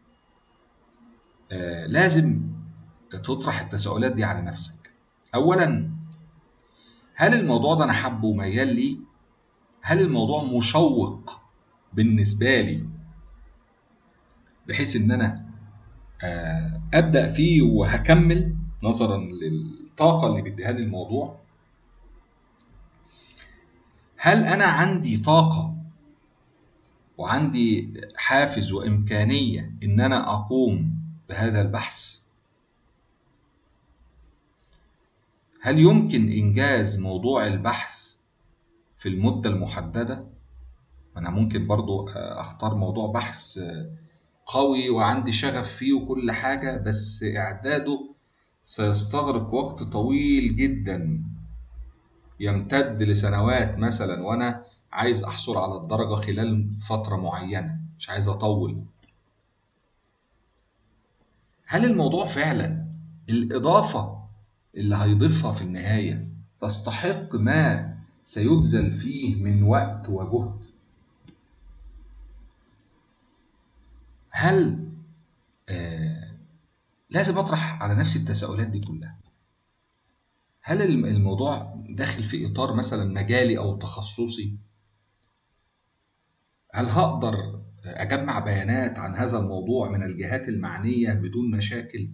آه لازم تطرح التساؤلات دي على نفسك. أولا، هل الموضوع ده أنا حابه وميال ليه؟ هل الموضوع مشوق بالنسبة لي بحيث إن أنا آه، أبدأ فيه وهكمل نظرا للطاقة اللي بيديها لي الموضوع؟ هل أنا عندي طاقة وعندي حافز وإمكانية إن أنا أقوم بهذا البحث؟ هل يمكن إنجاز موضوع البحث في المدة المحددة؟ أنا ممكن برضو آه، أختار موضوع بحث آه، قوي وعندي شغف فيه وكل حاجة، بس إعداده سيستغرق وقت طويل جدا يمتد لسنوات مثلا، وأنا عايز أحصل على الدرجة خلال فترة معينة، مش عايز أطول. هل الموضوع فعلا الإضافة اللي هيضيفها في النهاية تستحق ما سيبذل فيه من وقت وجهد؟ هل آه لازم أطرح على نفسي التساؤلات دي كلها. هل الم- الموضوع داخل في إطار مثلا مجالي أو تخصصي؟ هل هقدر أجمع بيانات عن هذا الموضوع من الجهات المعنية بدون مشاكل؟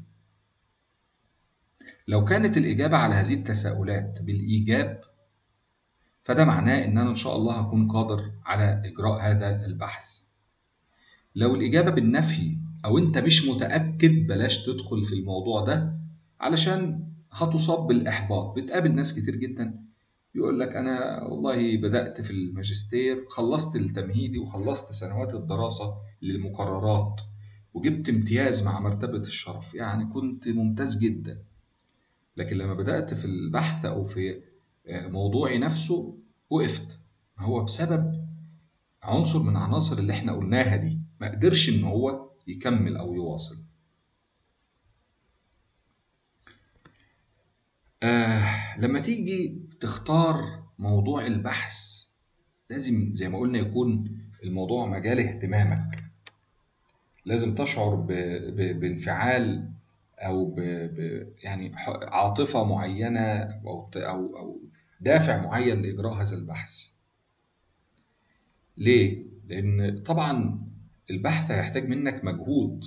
لو كانت الإجابة على هذه التساؤلات بالإيجاب، فده معناه إن أنا إن شاء الله هكون قادر على إجراء هذا البحث. لو الإجابة بالنفي أو أنت مش متأكد، بلاش تدخل في الموضوع ده، علشان هتصاب بالإحباط. بتقابل ناس كتير جدا يقول لك أنا والله بدأت في الماجستير، خلصت التمهيدي وخلصت سنوات الدراسة للمقررات وجبت امتياز مع مرتبة الشرف، يعني كنت ممتاز جدا، لكن لما بدأت في البحث أو في موضوعي نفسه وقفت. هو بسبب عنصر من عناصر اللي احنا قلناها دي، ما قدرش ان هو يكمل او يواصل. آه لما تيجي تختار موضوع البحث، لازم زي ما قلنا يكون الموضوع مجال اهتمامك. لازم تشعر ب... ب... بانفعال او ب... ب... يعني عاطفة معينة او او او دافع معين لاجراء هذا البحث. ليه؟ لان طبعا البحث هيحتاج منك مجهود،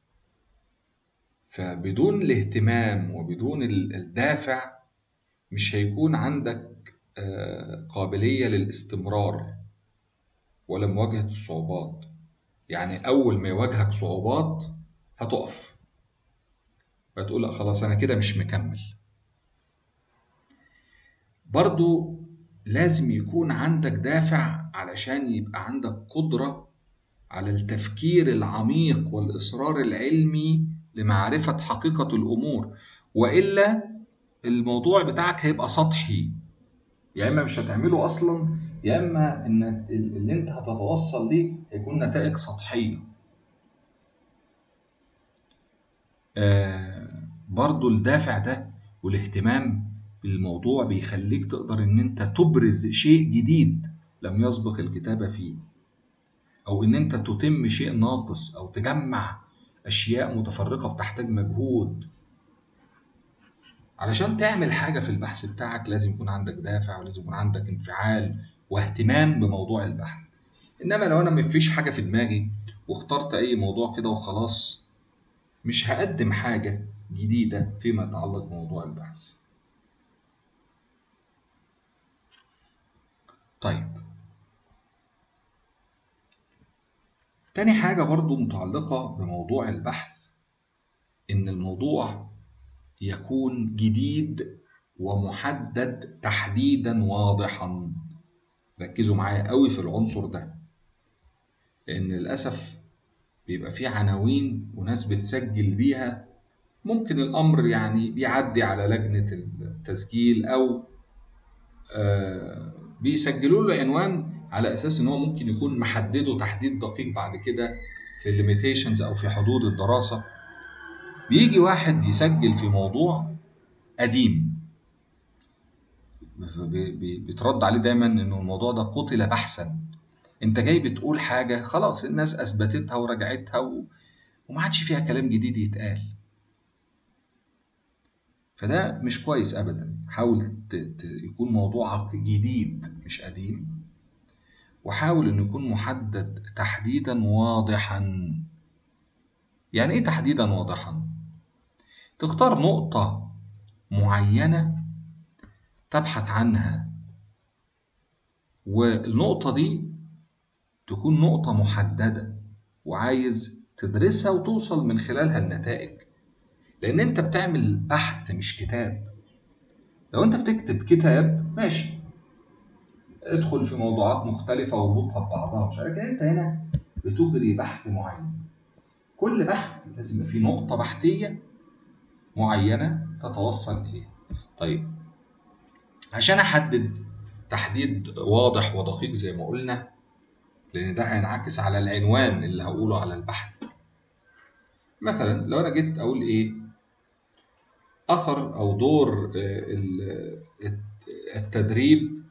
فبدون الاهتمام وبدون الدافع مش هيكون عندك قابلية للاستمرار ولا مواجهة الصعوبات. يعني أول ما يواجهك صعوبات هتقف، هتقول لا خلاص أنا كده مش مكمل. برضو لازم يكون عندك دافع علشان يبقى عندك قدرة على التفكير العميق والإصرار العلمي لمعرفة حقيقة الأمور، وإلا الموضوع بتاعك هيبقى سطحي، يا اما مش هتعمله اصلا، يا اما ان اللي انت هتتوصل ليه هيكون نتائج سطحيه. آه برضو الدافع ده والاهتمام بالموضوع بيخليك تقدر ان انت تبرز شيء جديد لم يسبق الكتابه فيه، او ان انت تتم شيء ناقص او تجمع اشياء متفرقه بتحتاج مجهود. علشان تعمل حاجة في البحث بتاعك لازم يكون عندك دافع، ولازم يكون عندك انفعال واهتمام بموضوع البحث. إنما لو أنا مفيش حاجة في دماغي واخترت أي موضوع كده وخلاص، مش هقدم حاجة جديدة فيما يتعلق بموضوع البحث. طيب، تاني حاجة برضو متعلقة بموضوع البحث، إن الموضوع يكون جديد ومحدد تحديدا واضحا. ركزوا معايا قوي في العنصر ده، لأن للأسف بيبقى في عناوين وناس بتسجل بيها، ممكن الأمر يعني بيعدي على لجنة التسجيل أو آه بيسجلوا له عنوان على أساس إن هو ممكن يكون محدده تحديد دقيق بعد كده في الليميتيشنز أو في حدود الدراسة. بيجي واحد يسجل في موضوع قديم، بيترد عليه دايما إنه الموضوع ده قتل بحثا. أنت جاي بتقول حاجة خلاص الناس أثبتتها ورجعتها و... وما عادش فيها كلام جديد يتقال. فده مش كويس ابدا. حاول ت... ت... يكون موضوعك جديد مش قديم، وحاول انه يكون محدد تحديدا واضحا. يعني ايه تحديدا واضحا؟ تختار نقطة معينة تبحث عنها، والنقطة دي تكون نقطة محددة وعايز تدرسها وتوصل من خلالها النتائج، لان انت بتعمل بحث مش كتاب. لو انت بتكتب كتاب ماشي، ادخل في موضوعات مختلفة واربطها ببعضها مش عارف، لكن انت هنا بتجري بحث معين. كل بحث لازم يبقى فيه نقطة بحثية معينة تتوصل إليها. طيب، عشان أحدد تحديد واضح ودقيق زي ما قلنا، لأن ده هينعكس على العنوان اللي هقوله على البحث. مثلا لو أنا جيت أقول إيه أثر أو دور التدريب،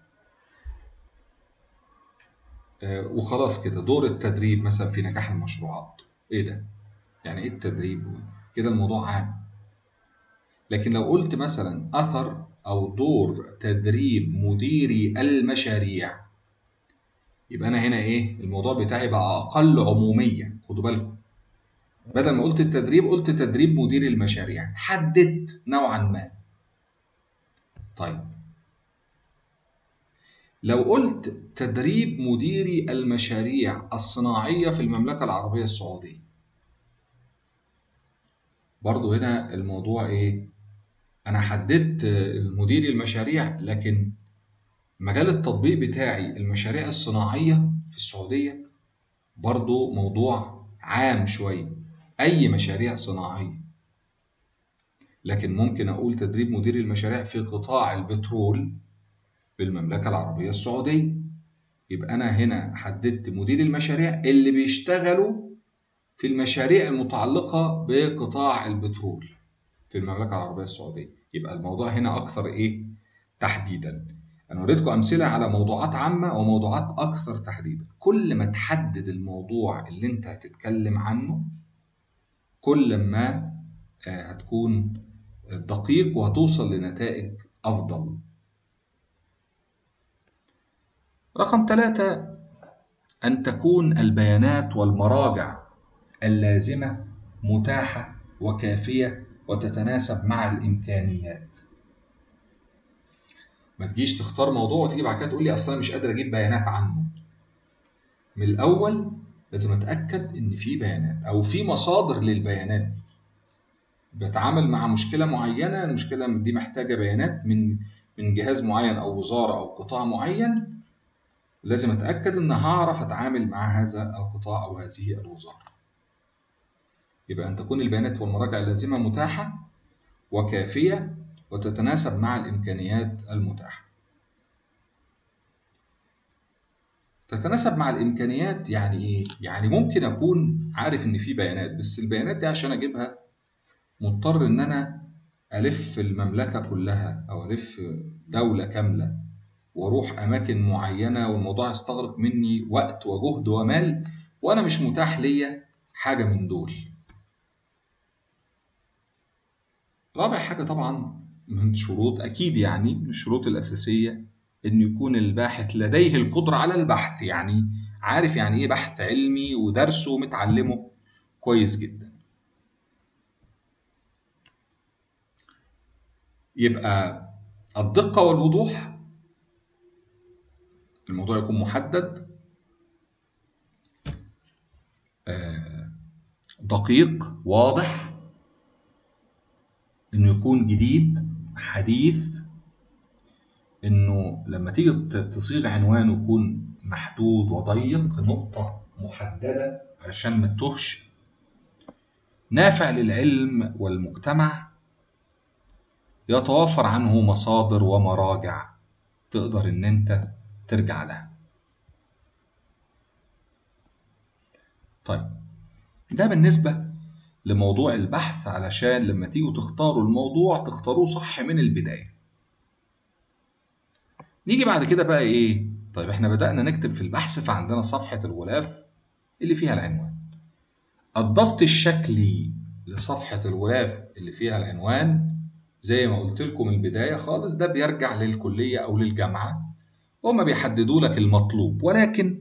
وخلاص كده، دور التدريب مثلا في نجاح المشروعات. ايه ده؟ يعني ايه التدريب؟ كده الموضوع عام. لكن لو قلت مثلا اثر أو دور تدريب مديري المشاريع. يبقى أنا هنا إيه؟ الموضوع بتاعي بقى أقل عمومية، خدوا بالكم. بدل ما قلت التدريب قلت تدريب مدير المشاريع، حددت نوعا ما. طيب لو قلت تدريب مديري المشاريع الصناعية في المملكة العربية السعودية، برضو هنا الموضوع إيه؟ أنا حددت مديري المشاريع، لكن مجال التطبيق بتاعي المشاريع الصناعية في السعودية، برضو موضوع عام شوية، أي مشاريع صناعية. لكن ممكن أقول تدريب مدير المشاريع في قطاع البترول بالمملكة العربية السعودية. يبقى أنا هنا حددت مدير المشاريع اللي بيشتغلوا في المشاريع المتعلقة بقطاع البترول في المملكة العربية السعودية. يبقى الموضوع هنا أكثر إيه؟ تحديدا. أنا وريتكم أمثلة على موضوعات عامة وموضوعات أكثر تحديدا. كل ما تحدد الموضوع اللي أنت هتتكلم عنه، كل ما هتكون دقيق وهتوصل لنتائج أفضل. رقم ثلاثة، أن تكون البيانات والمراجع اللازمة متاحة وكافية وتتناسب مع الإمكانيات. ما تجيش تختار موضوع وتيجي بعد كده تقول لي أصلا مش قادر أجيب بيانات عنه. من الأول لازم أتأكد إن في بيانات أو في مصادر للبيانات دي. بتعامل مع مشكلة معينة، المشكلة دي محتاجة بيانات من من جهاز معين أو وزارة أو قطاع معين، لازم أتأكد إن هعرف أتعامل مع هذا القطاع أو هذه الوزارة. يبقى أن تكون البيانات والمراجع اللازمة متاحة وكافية وتتناسب مع الإمكانيات المتاحة. تتناسب مع الإمكانيات يعني إيه؟ يعني ممكن أكون عارف إن في بيانات، بس البيانات دي عشان أجيبها مضطر إن أنا ألف المملكة كلها أو ألف دولة كاملة وأروح أماكن معينة، والموضوع يستغرق مني وقت وجهد ومال، وأنا مش متاح ليا حاجة من دول. رابع حاجة طبعا من شروط، أكيد يعني من الشروط الأساسية، إن يكون الباحث لديه القدرة على البحث، يعني عارف يعني إيه بحث علمي ودرسه ومتعلمه كويس جدا. يبقى الدقة والوضوح، الموضوع يكون محدد، دقيق، واضح، إنه يكون جديد حديث، إنه لما تيجي تصيغ عنوان يكون محدود وضيق، نقطة محددة علشان ما تتوهش، نافع للعلم والمجتمع، يتوافر عنه مصادر ومراجع تقدر إن أنت ترجع لها. طيب ده بالنسبة لموضوع البحث، علشان لما تيجوا تختاروا الموضوع تختاروه صح من البداية. نيجي بعد كده بقى إيه؟ طيب إحنا بدأنا نكتب في البحث، فعندنا صفحة الغلاف اللي فيها العنوان. الضبط الشكلي لصفحة الغلاف اللي فيها العنوان زي ما قلت لكم من البداية خالص، ده بيرجع للكلية أو للجامعة، هما بيحددوا لك المطلوب، ولكن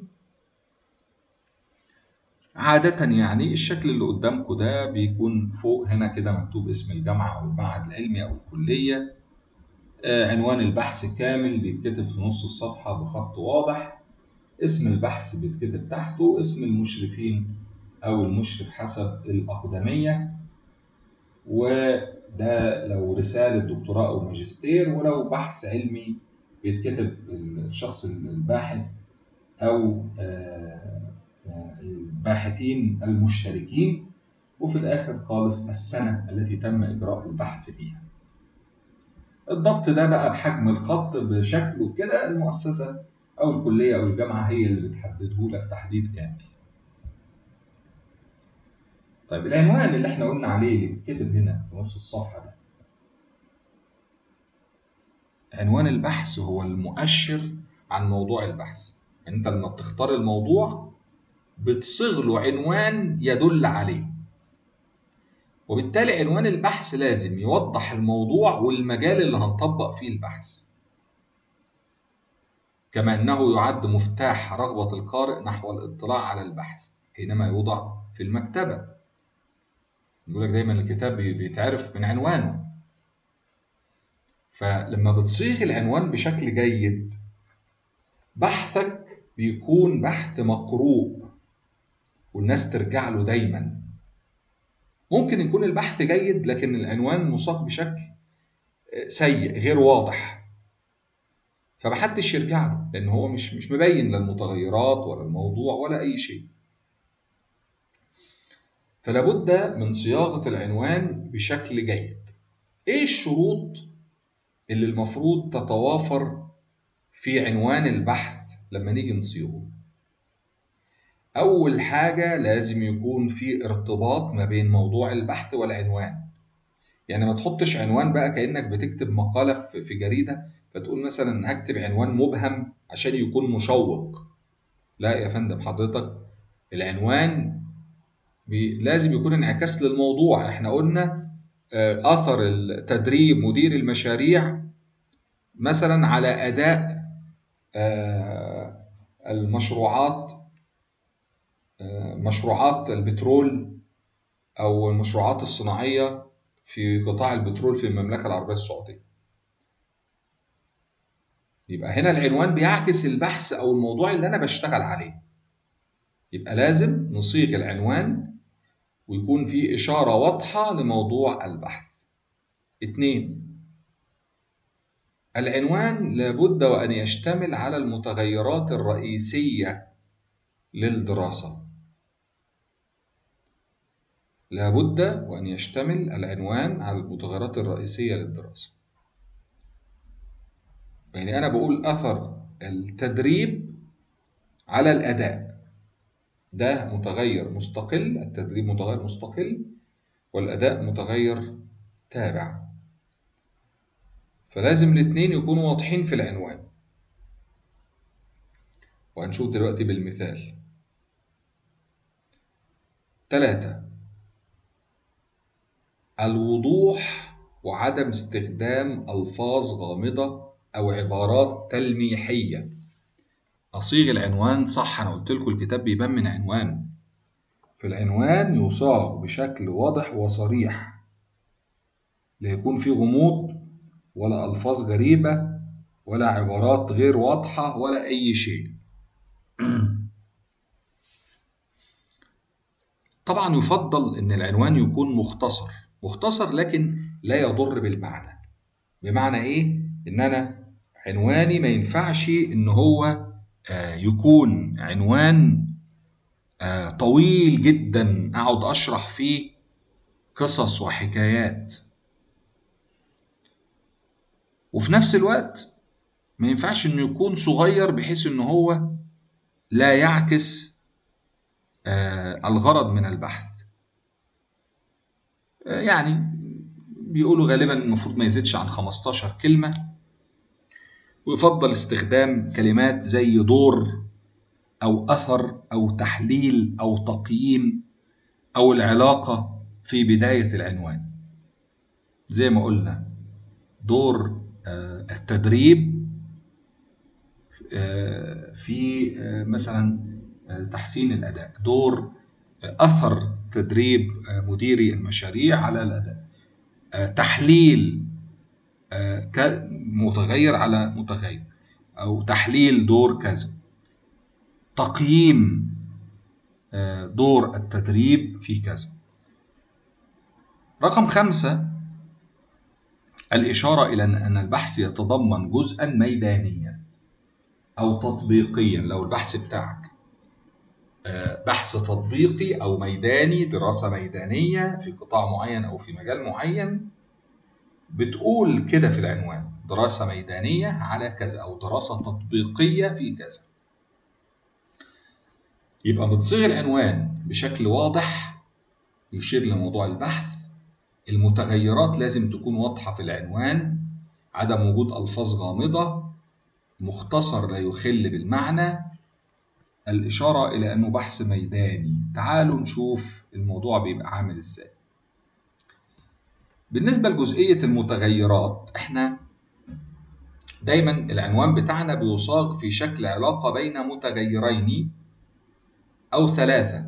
عادة يعني الشكل اللي قدامكم ده بيكون فوق هنا كده مكتوب اسم الجامعة أو المعهد العلمي أو الكلية، آه عنوان البحث كامل بيتكتب في نص الصفحة بخط واضح، اسم البحث بيتكتب تحته، اسم المشرفين أو المشرف حسب الأقدمية، وده لو رسالة دكتوراه أو ماجستير، ولو بحث علمي بيتكتب الشخص الباحث أو الباحثين المشتركين، وفي الآخر خالص السنة التي تم إجراء البحث فيها. الضبط ده بقى بحجم الخط بشكله كده، المؤسسة أو الكلية أو الجامعة هي اللي بتحدده لك تحديد كامل. طيب العنوان اللي احنا قلنا عليه اللي بيتكتب هنا في نص الصفحة ده، عنوان البحث هو المؤشر عن موضوع البحث. يعني انت لما بتختار الموضوع بتصيغ له عنوان يدل عليه. وبالتالي عنوان البحث لازم يوضح الموضوع والمجال اللي هنطبق فيه البحث، كما أنه يعد مفتاح رغبة القارئ نحو الاطلاع على البحث حينما يوضع في المكتبة. يقول لك دايما الكتاب بيتعرف من عنوانه. فلما بتصيغ العنوان بشكل جيد بحثك بيكون بحث مقروء والناس ترجع له دايما. ممكن يكون البحث جيد لكن العنوان مصاغ بشكل سيء غير واضح، فمحدش يرجع له لأن هو مش مش مبين لا المتغيرات ولا الموضوع ولا أي شيء. فلا بد من صياغة العنوان بشكل جيد. إيه الشروط اللي المفروض تتوافر في عنوان البحث لما نيجي نصيغه؟ أول حاجة لازم يكون في ارتباط ما بين موضوع البحث والعنوان. يعني ما تحطش عنوان بقى كأنك بتكتب مقالة في جريدة فتقول مثلا هكتب عنوان مبهم عشان يكون مشوق. لا يا فندم، حضرتك العنوان لازم يكون انعكاس للموضوع. احنا قلنا أثر تدريب مدير المشاريع مثلا على أداء المشروعات مشروعات البترول أو المشروعات الصناعية في قطاع البترول في المملكة العربية السعودية. يبقى هنا العنوان بيعكس البحث أو الموضوع اللي أنا بشتغل عليه. يبقى لازم نصيغ العنوان ويكون فيه إشارة واضحة لموضوع البحث. اتنين، العنوان لابد وأن يشتمل على المتغيرات الرئيسية للدراسة. لابد وأن يشتمل العنوان على المتغيرات الرئيسية للدراسة. يعني أنا بقول أثر التدريب على الأداء، ده متغير مستقل، التدريب متغير مستقل والأداء متغير تابع. فلازم الاثنين يكونوا واضحين في العنوان، وهنشوف دلوقتي بالمثال. ثلاثة، الوضوح وعدم استخدام ألفاظ غامضة أو عبارات تلميحية. أصيغ العنوان صح. أنا قلت لكم الكتاب بيبان من عنوانه. في العنوان يصاغ بشكل واضح وصريح، لا يكون فيه غموض ولا ألفاظ غريبة ولا عبارات غير واضحة ولا أي شيء. طبعا يفضل أن العنوان يكون مختصر مختصر لكن لا يضر بالمعنى. بمعنى إيه؟ إن أنا عنواني ما ينفعش إن هو يكون عنوان طويل جدا أقعد أشرح فيه قصص وحكايات، وفي نفس الوقت ما ينفعش إنه يكون صغير بحيث إن هو لا يعكس الغرض من البحث. يعني بيقولوا غالبا المفروض ما يزيدش عن خمستاشر كلمة، ويفضل استخدام كلمات زي دور أو أثر أو تحليل أو تقييم أو العلاقة في بداية العنوان. زي ما قلنا دور التدريب في مثلا تحسين الأداء، دور أثر تدريب مديري المشاريع على الأداء، تحليل متغير على متغير أو تحليل دور كذا، تقييم دور التدريب في كذا. رقم خمسة، الإشارة إلى أن البحث يتضمن جزءا ميدانيا أو تطبيقيا. لو البحث بتاعك بحث تطبيقي أو ميداني، دراسة ميدانية في قطاع معين أو في مجال معين، بتقول كده في العنوان دراسة ميدانية على كذا أو دراسة تطبيقية في كذا. يبقى بتصيغ العنوان بشكل واضح يشير لموضوع البحث. المتغيرات لازم تكون واضحة في العنوان، عدم وجود ألفاظ غامضة، مختصر لا يخل بالمعنى، الإشارة إلى أنه بحث ميداني. تعالوا نشوف الموضوع بيبقى عامل إزاي. بالنسبة لجزئية المتغيرات، احنا دايما العنوان بتاعنا بيصاغ في شكل علاقة بين متغيرين أو ثلاثة.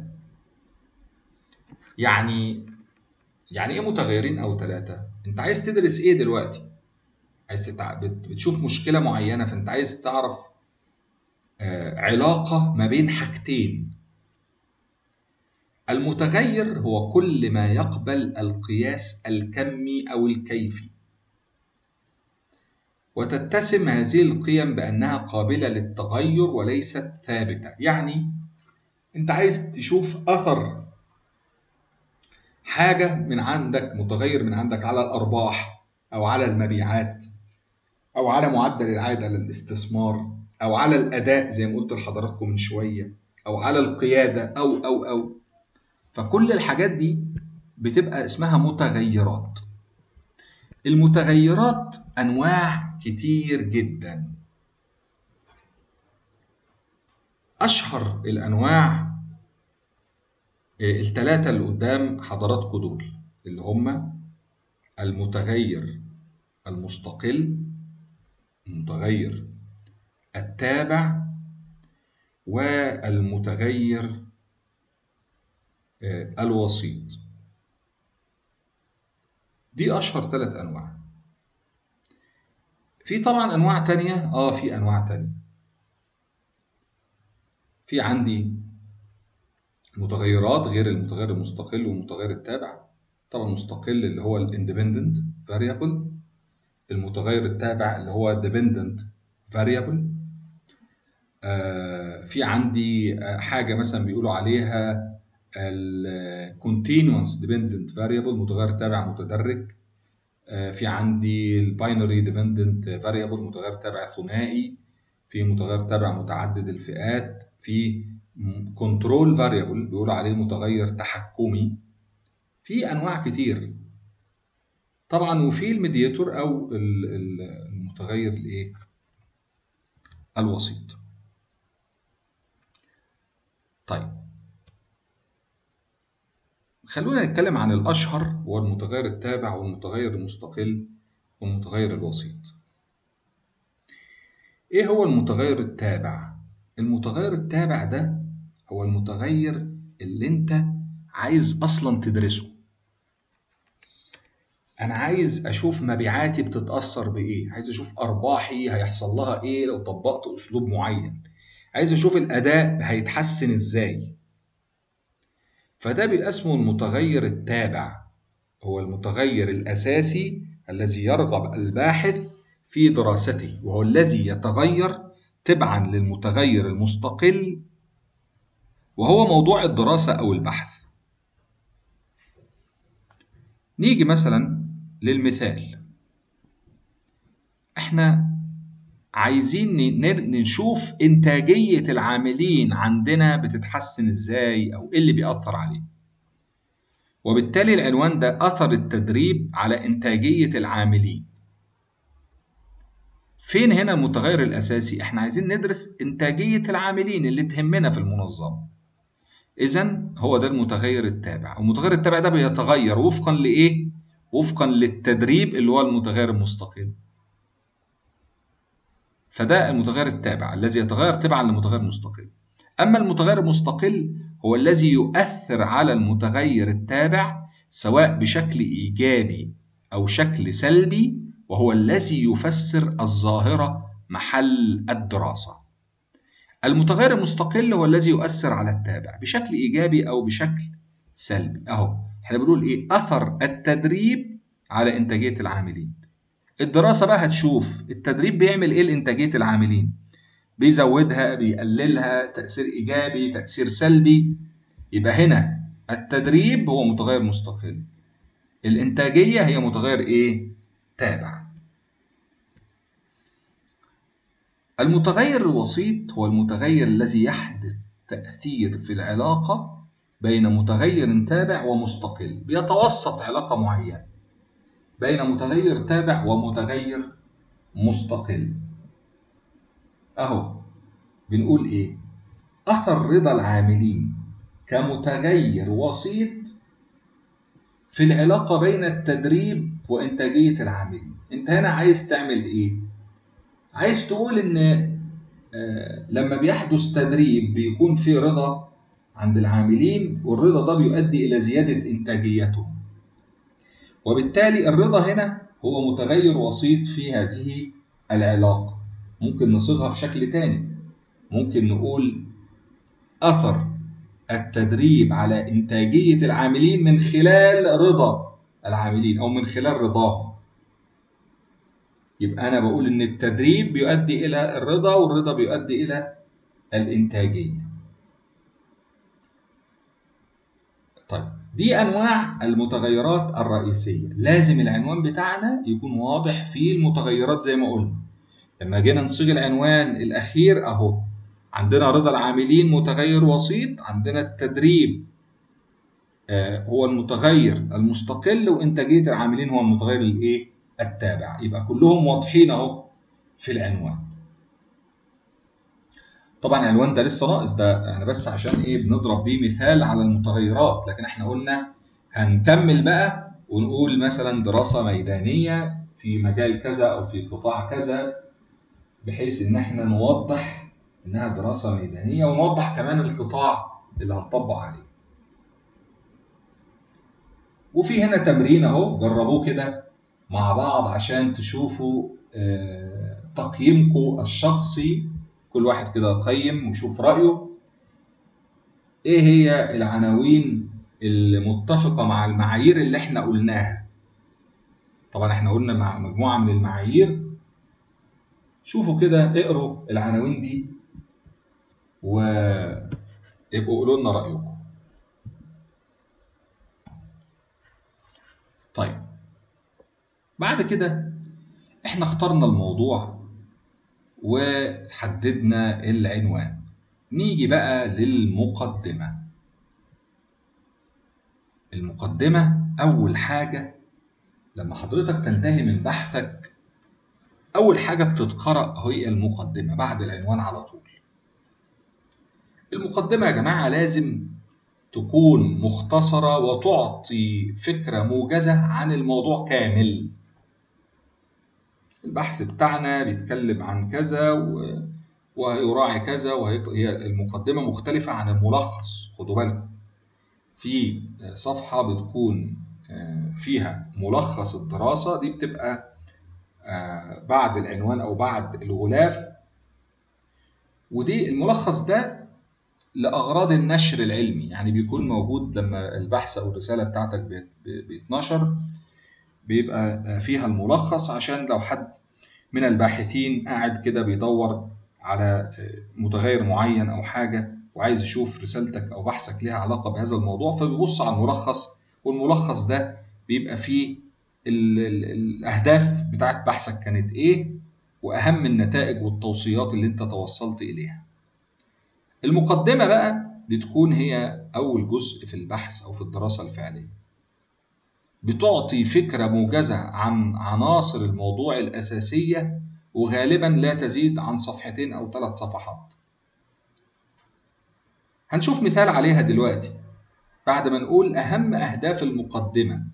يعني يعني ايه متغيرين أو ثلاثة؟ انت عايز تدرس ايه دلوقتي؟ عايز تتع... بت- بتشوف مشكلة معينة، فانت عايز تعرف آه، علاقة ما بين حاجتين. المتغير هو كل ما يقبل القياس الكمي أو الكيفي، وتتسم هذه القيم بأنها قابلة للتغير وليست ثابتة. يعني أنت عايز تشوف أثر حاجة من عندك، متغير من عندك، على الأرباح أو على المبيعات أو على معدل العائد على الاستثمار أو على الأداء زي ما قلت لحضراتكم من شوية، أو على القيادة أو أو أو فكل الحاجات دي بتبقى اسمها متغيرات. المتغيرات أنواع كتير جدا. أشهر الأنواع الثلاثة اللي قدام حضراتكم دول، اللي هم المتغير المستقل، المتغير التابع، والمتغير آه، الوسيط. دي أشهر ثلاث أنواع. في طبعا أنواع تانية، آه في أنواع تانية. في عندي متغيرات غير المتغير المستقل والمتغير التابع. طبعا المستقل اللي هو الاندبندنت فاريبل، المتغير التابع اللي هو dependent variable. آه في عندي آه حاجة مثلا بيقولوا عليها ال continuous dependent variable، متغير تابع متدرج. آه في عندي ال binary dependent variable، متغير تابع ثنائي. في متغير تابع متعدد الفئات. في control variable بيقولوا عليه متغير تحكمي. في أنواع كتير طبعا. وفي الميدياتور أو المتغير الإيه؟ الوسيط. طيب خلونا نتكلم عن الأشهر، هو المتغير التابع والمتغير المستقل والمتغير الوسيط. إيه هو المتغير التابع؟ المتغير التابع ده هو المتغير اللي أنت عايز أصلا تدرسه. أنا عايز أشوف مبيعاتي بتتأثر بإيه، عايز أشوف أرباحي هيحصل لها إيه لو طبقت أسلوب معين، عايز أشوف الأداء هيتحسن إزاي. فده بيبقى اسمه المتغير التابع. هو المتغير الأساسي الذي يرغب الباحث في دراسته، وهو الذي يتغير تبعا للمتغير المستقل، وهو موضوع الدراسة أو البحث. نيجي مثلا للمثال، احنا عايزين نشوف إنتاجية العاملين عندنا بتتحسن إزاي أو إيه اللي بيأثر عليه. وبالتالي العنوان ده أثر التدريب على إنتاجية العاملين. فين هنا المتغير الأساسي؟ إحنا عايزين ندرس إنتاجية العاملين اللي تهمنا في المنظمة. إذن هو ده المتغير التابع. المتغير التابع ده بيتغير وفقا لإيه؟ وفقا للتدريب اللي هو المتغير المستقل. فده المتغير التابع الذي يتغير تبعا للمتغير المستقل. أما المتغير المستقل هو الذي يؤثر على المتغير التابع سواء بشكل إيجابي أو شكل سلبي، وهو الذي يفسر الظاهرة محل الدراسة. المتغير المستقل هو الذي يؤثر على التابع بشكل إيجابي أو بشكل سلبي. أهو احنا بنقول إيه؟ أثر التدريب على إنتاجية العاملين. الدراسة بقى هتشوف التدريب بيعمل إيه لإنتاجية العاملين، بيزودها، بيقللها، تأثير إيجابي، تأثير سلبي. يبقى هنا التدريب هو متغير مستقل، الإنتاجية هي متغير إيه؟ تابع. المتغير الوسيط هو المتغير الذي يحدث تأثير في العلاقة بين متغير تابع ومستقل، بيتوسط علاقة معينة بين متغير تابع ومتغير مستقل. أهو بنقول إيه؟ أثر رضا العاملين كمتغير وسيط في العلاقة بين التدريب وإنتاجية العاملين. أنت هنا عايز تعمل إيه؟ عايز تقول إن آه لما بيحدث تدريب بيكون في رضا عند العاملين، والرضا ده بيؤدي إلى زيادة إنتاجيتهم، وبالتالي الرضا هنا هو متغير وسيط في هذه العلاقة. ممكن نصيغها بشكل تاني، ممكن نقول أثر التدريب على إنتاجية العاملين من خلال رضا العاملين أو من خلال رضاهم. يبقى أنا بقول إن التدريب بيؤدي إلى الرضا، والرضا بيؤدي إلى الإنتاجية. طيب، دي أنواع المتغيرات الرئيسية. لازم العنوان بتاعنا يكون واضح فيه المتغيرات زي ما قلنا. لما جينا نصيغ العنوان الأخير أهو، عندنا رضا العاملين متغير وسيط، عندنا التدريب آه هو المتغير المستقل، وإنتاجية العاملين هو المتغير الإيه؟ التابع. يبقى كلهم واضحين أهو في العنوان. طبعا العنوان ده لسه ناقص، ده أنا بس عشان إيه بنضرب بيه مثال على المتغيرات، لكن إحنا قلنا هنكمل بقى ونقول مثلا دراسة ميدانية في مجال كذا أو في قطاع كذا، بحيث إن إحنا نوضح إنها دراسة ميدانية، ونوضح كمان القطاع اللي هنطبق عليه. وفي هنا تمرين أهو، جربوه كده مع بعض عشان تشوفوا آه تقييمكم الشخصي. كل واحد كده قيم وشوف رأيه. إيه هي العناوين المتفقة مع المعايير اللي إحنا قلناها؟ طبعا إحنا قلنا مع مجموعة من المعايير. شوفوا كده، اقروا العناوين دي وابقوا قولوا لنا رأيكم. طيب، بعد كده احنا اخترنا الموضوع وحددنا العنوان. نيجي بقى للمقدمة. المقدمة أول حاجة لما حضرتك تنتهي من بحثك، أول حاجة بتتقرأ هي المقدمة بعد العنوان على طول. المقدمة يا جماعة لازم تكون مختصرة وتعطي فكرة موجزة عن الموضوع كامل. البحث بتاعنا بيتكلم عن كذا و... وهيراعي كذا، وهي المقدمة مختلفة عن الملخص. خدوا بالكم، في صفحة بتكون فيها ملخص الدراسة، دي بتبقى بعد العنوان أو بعد الغلاف، ودي الملخص ده لأغراض النشر العلمي، يعني بيكون موجود لما البحث أو الرسالة بتاعتك بيتنشر، بيبقى فيها الملخص عشان لو حد من الباحثين قاعد كده بيدور على متغير معين أو حاجة وعايز يشوف رسالتك أو بحثك لها علاقة بهذا الموضوع، فبيبص على الملخص، والملخص ده بيبقى فيه ال ال الأهداف بتاعت بحثك كانت إيه، وأهم النتائج والتوصيات اللي أنت توصلت إليها. المقدمة بقى بتكون هي أول جزء في البحث أو في الدراسة الفعلية، بتعطي فكرة موجزة عن عناصر الموضوع الأساسية، وغالبا لا تزيد عن صفحتين أو ثلاث صفحات. هنشوف مثال عليها دلوقتي بعد ما نقول أهم أهداف المقدمة،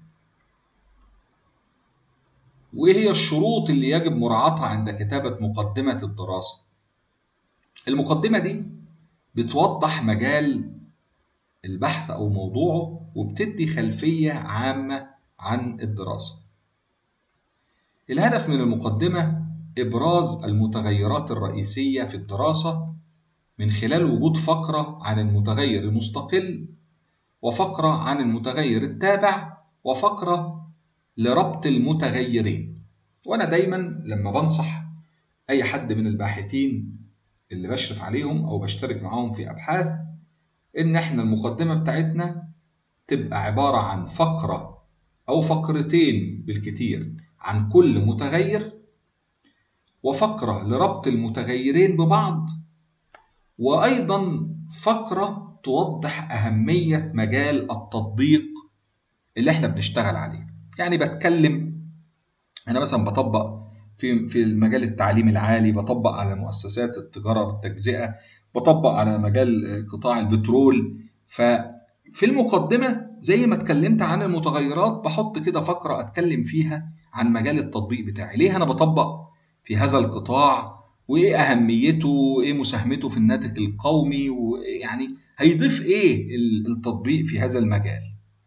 وإيه هي الشروط اللي يجب مراعاتها عند كتابة مقدمة الدراسة. المقدمة دي بتوضح مجال البحث أو موضوعه، وبتدي خلفية عامة عن الدراسة. الهدف من المقدمة إبراز المتغيرات الرئيسية في الدراسة من خلال وجود فقرة عن المتغير المستقل، وفقرة عن المتغير التابع، وفقرة لربط المتغيرين. وأنا دايما لما بنصح أي حد من الباحثين اللي بشرف عليهم أو بشترك معاهم في أبحاث، إن إحنا المقدمة بتاعتنا تبقى عبارة عن فقرة أو فقرتين بالكتير عن كل متغير، وفقرة لربط المتغيرين ببعض، وأيضا فقرة توضح أهمية مجال التطبيق اللي احنا بنشتغل عليه. يعني بتكلم أنا مثلا بطبق في في المجال التعليم العالي، بطبق على مؤسسات التجارة والتجزئة، بطبق على مجال قطاع البترول، ف في المقدمة زي ما اتكلمت عن المتغيرات بحط كده فقرة أتكلم فيها عن مجال التطبيق بتاعي، ليه أنا بطبق في هذا القطاع، وإيه أهميته، وإيه مساهمته في الناتج القومي، ويعني هيضيف إيه التطبيق في هذا المجال.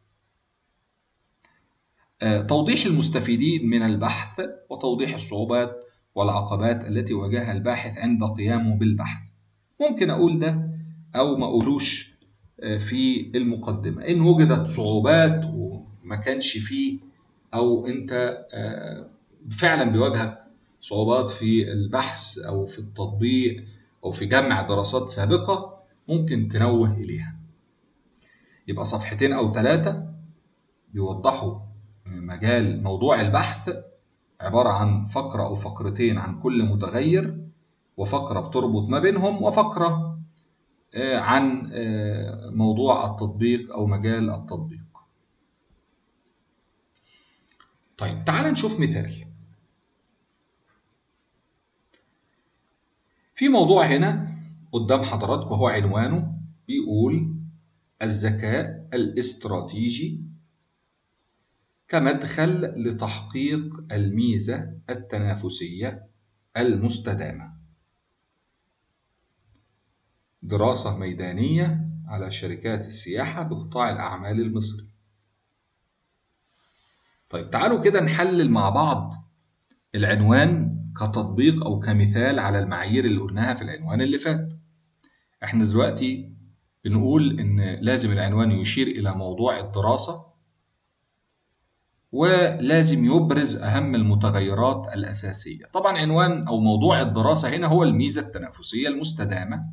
آه، توضيح المستفيدين من البحث، وتوضيح الصعوبات والعقبات التي واجهها الباحث عند قيامه بالبحث. ممكن أقول ده أو ما أقولوش في المقدمة، إن وجدت صعوبات وما كانش فيه، أو أنت فعلا بيواجهك صعوبات في البحث أو في التطبيق أو في جمع دراسات سابقة، ممكن تنوه إليها. يبقى صفحتين أو ثلاثة بيوضحوا مجال موضوع البحث، عبارة عن فقرة أو فقرتين عن كل متغير، وفقرة بتربط ما بينهم، وفقرة عن موضوع التطبيق أو مجال التطبيق. طيب تعال نشوف مثال. في موضوع هنا قدام حضراتكم، هو عنوانه بيقول الذكاء الاستراتيجي كمدخل لتحقيق الميزة التنافسية المستدامة، دراسة ميدانية على شركات السياحة بقطاع الأعمال المصري. طيب تعالوا كده نحلل مع بعض العنوان كتطبيق أو كمثال على المعايير اللي قلناها في العنوان اللي فات. احنا دلوقتي بنقول إن لازم العنوان يشير إلى موضوع الدراسة، ولازم يبرز أهم المتغيرات الأساسية. طبعا عنوان أو موضوع الدراسة هنا هو الميزة التنافسية المستدامة،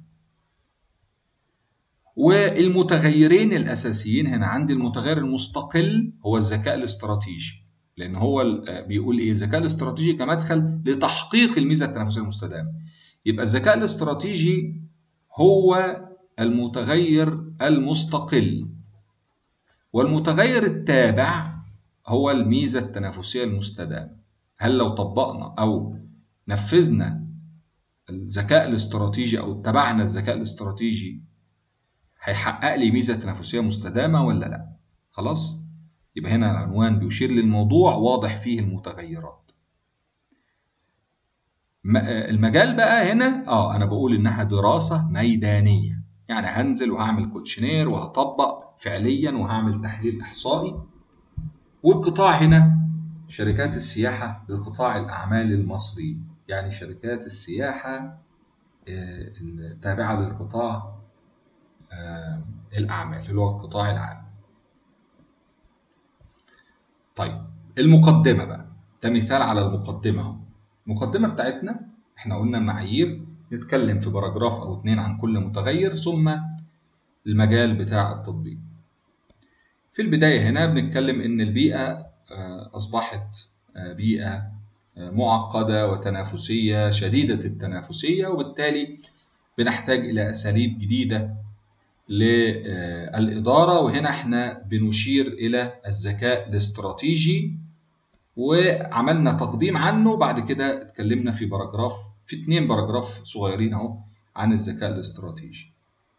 والمتغيرين الأساسيين هنا عندي المتغير المستقل هو الذكاء الاستراتيجي، لأن هو بيقول إيه؟ الذكاء الاستراتيجي كمدخل لتحقيق الميزة التنافسية المستدامة. يبقى الذكاء الاستراتيجي هو المتغير المستقل، والمتغير التابع هو الميزة التنافسية المستدامة. هل لو طبقنا أو نفذنا الذكاء الاستراتيجي أو اتبعنا الذكاء الاستراتيجي هيحقق لي ميزة تنافسية مستدامة ولا لا؟ خلاص؟ يبقى هنا العنوان بيشير للموضوع، واضح فيه المتغيرات. المجال بقى هنا اه انا بقول انها دراسة ميدانية، يعني هنزل وهعمل كوتشنير وهطبق فعليا وهعمل تحليل احصائي. والقطاع هنا شركات السياحة بقطاع الأعمال المصري، يعني شركات السياحة التابعة للقطاع الأعمال اللي هو القطاع العام. طيب المقدمة بقى، ده مثال على المقدمة اهو. المقدمة بتاعتنا احنا قلنا معايير، نتكلم في باراجراف أو اتنين عن كل متغير، ثم المجال بتاع التطبيق. في البداية هنا بنتكلم إن البيئة أصبحت بيئة معقدة وتنافسية شديدة التنافسية، وبالتالي بنحتاج إلى أساليب جديدة للإدارة. وهنا احنا بنشير إلى الذكاء الاستراتيجي، وعملنا تقديم عنه. بعد كده اتكلمنا في باراجراف، في اتنين باراجراف صغيرين اهو عن الذكاء الاستراتيجي.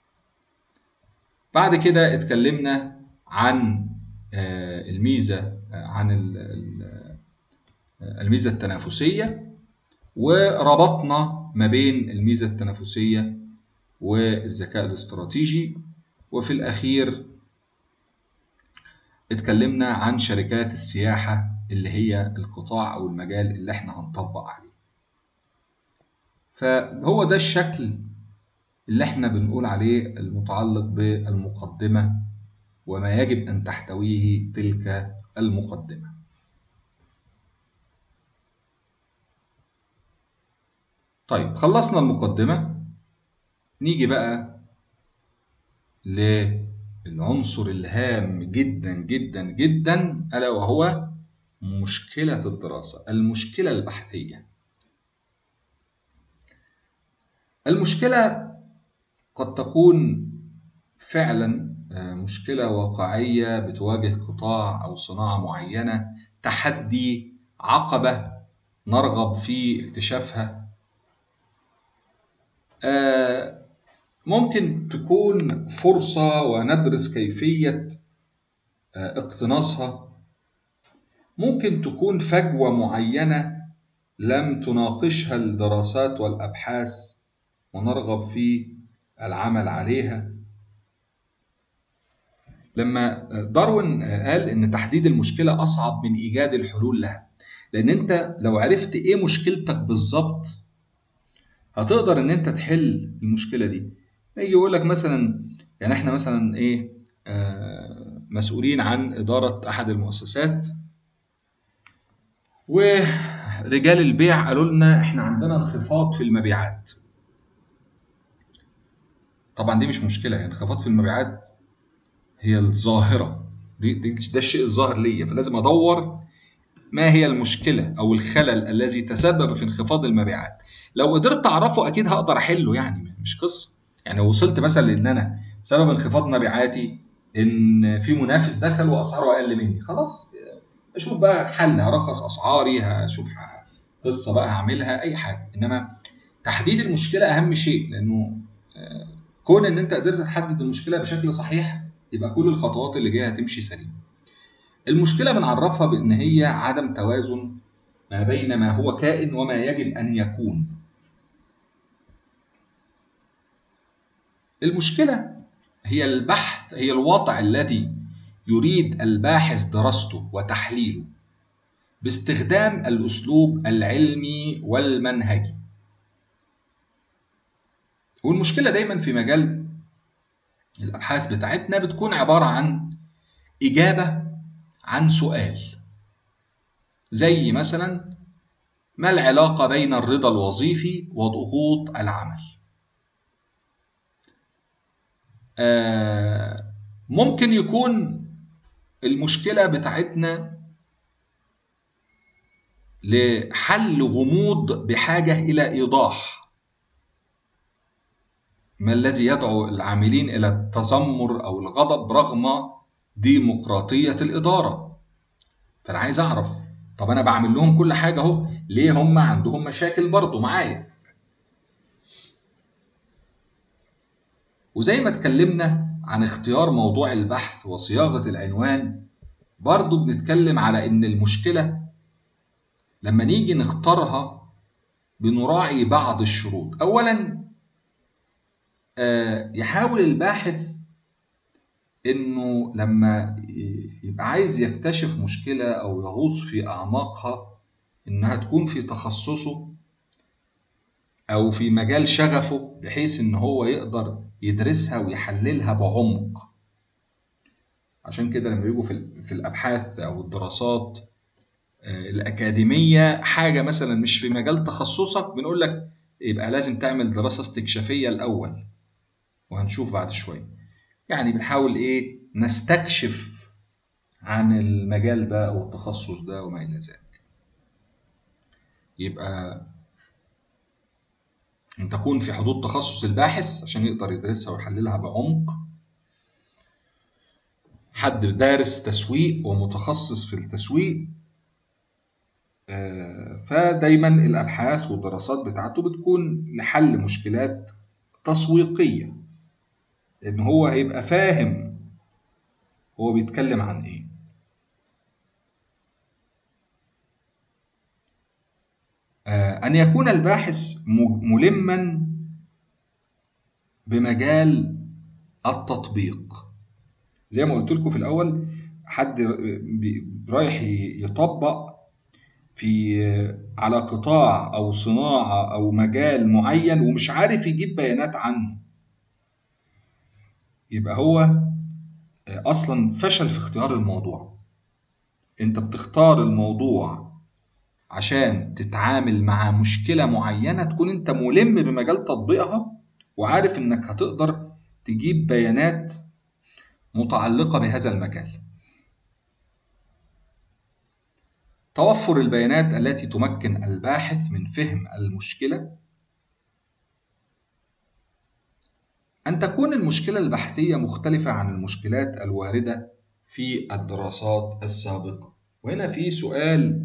بعد كده اتكلمنا عن الميزة عن الميزة التنافسية، وربطنا ما بين الميزة التنافسية والذكاء الاستراتيجي. وفي الأخير اتكلمنا عن شركات السياحة اللي هي القطاع أو المجال اللي احنا هنطبق عليه. فهو ده الشكل اللي احنا بنقول عليه المتعلق بالمقدمة وما يجب أن تحتويه تلك المقدمة. طيب خلصنا المقدمة، نيجي بقى للعنصر الهام جدا جدا جدا، ألا وهو مشكلة الدراسة، المشكلة البحثية. المشكلة قد تكون فعلا مشكلة واقعية بتواجه قطاع أو صناعة معينة، تحدي، عقبة نرغب في اكتشافها. ممكن تكون فرصة وندرس كيفية اقتناصها. ممكن تكون فجوة معينة لم تناقشها الدراسات والأبحاث ونرغب في العمل عليها. لما داروين قال إن تحديد المشكلة أصعب من إيجاد الحلول لها، لأن أنت لو عرفت إيه مشكلتك بالظبط هتقدر إن أنت تحل المشكلة دي. يجي يقول لك مثلا، يعني إحنا مثلا إيه، آه مسؤولين عن إدارة أحد المؤسسات، ورجال البيع قالوا لنا إحنا عندنا انخفاض في المبيعات. طبعا دي مش مشكلة، يعني انخفاض في المبيعات هي الظاهرة دي, دي ده الشيء الظاهر ليا، فلازم أدور ما هي المشكلة أو الخلل الذي تسبب في انخفاض المبيعات. لو قدرت أعرفه أكيد هقدر أحله، يعني مش قصة. يعني وصلت مثلا لأن أنا سبب انخفاض مبيعاتي إن في منافس دخل وأسعاره أقل مني، خلاص أشوف بقى حل، هرخص أسعاري، هشوف قصة بقى هعملها أي حاجة. إنما تحديد المشكلة أهم شيء، لأنه كون إن أنت قدرت تحدد المشكلة بشكل صحيح يبقى كل الخطوات اللي جاية هتمشي سليم. المشكلة بنعرفها بأن هي عدم توازن ما بين ما هو كائن وما يجب أن يكون. المشكلة هي البحث، هي الوضع الذي يريد الباحث دراسته وتحليله باستخدام الأسلوب العلمي والمنهجي. والمشكلة دايما في مجال الأبحاث بتاعتنا بتكون عبارة عن إجابة عن سؤال، زي مثلا ما العلاقة بين الرضا الوظيفي وضغوط العمل؟ آه ممكن يكون المشكلة بتاعتنا لحل غموض بحاجة إلى إيضاح، ما الذي يدعو العاملين إلى التذمر أو الغضب رغم ديمقراطية الإدارة. فأنا عايز أعرف، طب أنا بعمل لهم كل حاجة أهو، ليه هم عندهم مشاكل برضو معايا؟ وزي ما اتكلمنا عن اختيار موضوع البحث وصياغة العنوان، برضو بنتكلم على إن المشكلة لما نيجي نختارها بنراعي بعض الشروط. أولا يحاول الباحث إنه لما يبقى عايز يكتشف مشكلة أو يغوص في أعماقها إنها تكون في تخصصه أو في مجال شغفه، بحيث إن هو يقدر يدرسها ويحللها بعمق. عشان كده لما يجوا في في الأبحاث أو الدراسات الأكاديمية حاجة مثلا مش في مجال تخصصك، بنقول لك يبقى لازم تعمل دراسة استكشافية الأول، وهنشوف بعد شوية. يعني بنحاول إيه نستكشف عن المجال ده أو التخصص ده وما إلى ذلك. يبقى أن تكون في حدود تخصص الباحث عشان يقدر يدرسها ويحللها بعمق. حد دارس تسويق ومتخصص في التسويق، فدايما الأبحاث والدراسات بتاعته بتكون لحل مشكلات تسويقية، لأن هو هيبقى فاهم هو بيتكلم عن إيه. أن يكون الباحث ملما بمجال التطبيق. زي ما قلت لكم في الأول، حد رايح يطبق في على قطاع أو صناعة أو مجال معين ومش عارف يجيب بيانات عنه، يبقى هو أصلا فشل في اختيار الموضوع. أنت بتختار الموضوع عشان تتعامل مع مشكلة معينة تكون أنت ملم بمجال تطبيقها وعارف أنك هتقدر تجيب بيانات متعلقة بهذا المجال. توفر البيانات التي تمكن الباحث من فهم المشكلة. أن تكون المشكلة البحثية مختلفة عن المشكلات الواردة في الدراسات السابقة. وهنا في سؤال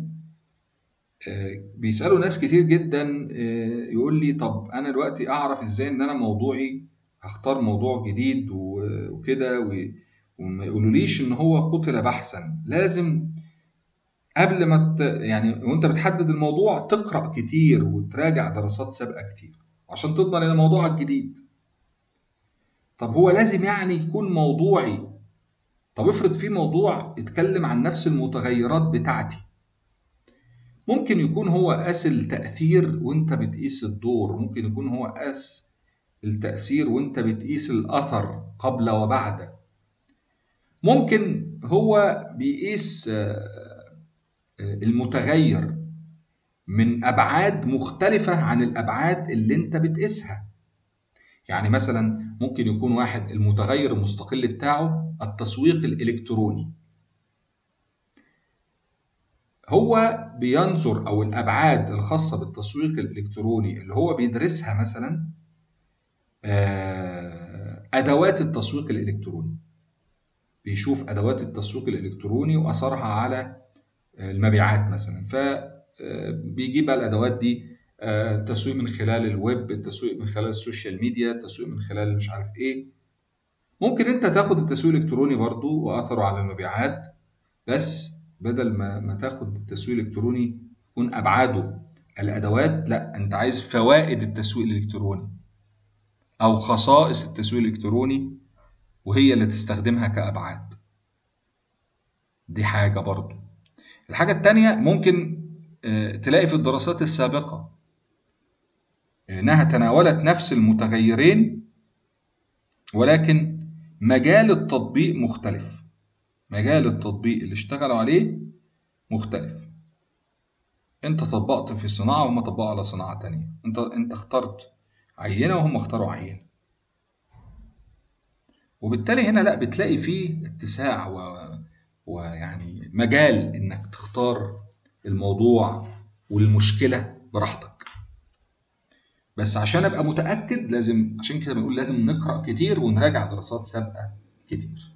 بيسأله ناس كتير جدا، يقول لي طب أنا دلوقتي أعرف إزاي إن أنا موضوعي هختار موضوع جديد و- وكده و- وما يقولوليش ان هو قتل بحثا. لازم قبل ما ت... يعني وانت بتحدد الموضوع تقرأ كتير وتراجع دراسات سابقة كتير عشان تضمن ان موضوعك جديد. طب هو لازم يعني يكون موضوعي؟ طب افرض في موضوع اتكلم عن نفس المتغيرات بتاعتي، ممكن يكون هو قاس التأثير وانت بتقيس الدور، ممكن يكون هو قاس التأثير وانت بتقيس الأثر قبل وبعد، ممكن هو بيقيس آه، آه، المتغير من أبعاد مختلفة عن الأبعاد اللي انت بتقيسها. يعني مثلا ممكن يكون واحد المتغير المستقل بتاعه التسويق الإلكتروني، هو بينظر أو الأبعاد الخاصة بالتسويق الإلكتروني اللي هو بيدرسها مثلا آه، أدوات التسويق الإلكتروني، بيشوف أدوات التسويق الإلكتروني وأثرها على المبيعات مثلا، فبيجيب بقى الأدوات دي، آه، التسويق من خلال الويب، التسويق من خلال السوشيال ميديا، التسويق من خلال مش عارف إيه. ممكن أنت تاخد التسويق الإلكتروني برضو وأثره على المبيعات، بس بدل ما ما تاخد التسويق الإلكتروني يكون أبعاده الأدوات، لا أنت عايز فوائد التسويق الإلكتروني أو خصائص التسويق الإلكتروني وهي اللي تستخدمها كأبعاد. دي حاجة برضو. الحاجة التانية ممكن آه، تلاقي في الدراسات السابقة إنها تناولت نفس المتغيرين ولكن مجال التطبيق مختلف، مجال التطبيق اللي اشتغلوا عليه مختلف. انت طبقت في صناعة وهم طبقوا على صناعة تانية، انت انت اخترت عينة وهم اختاروا عينة، وبالتالي هنا لا بتلاقي فيه اتساع و... ويعني مجال انك تختار الموضوع والمشكلة براحتك. بس عشان ابقى متأكد لازم، عشان كده بنقول لازم نقرأ كتير ونراجع دراسات سابقة كتير.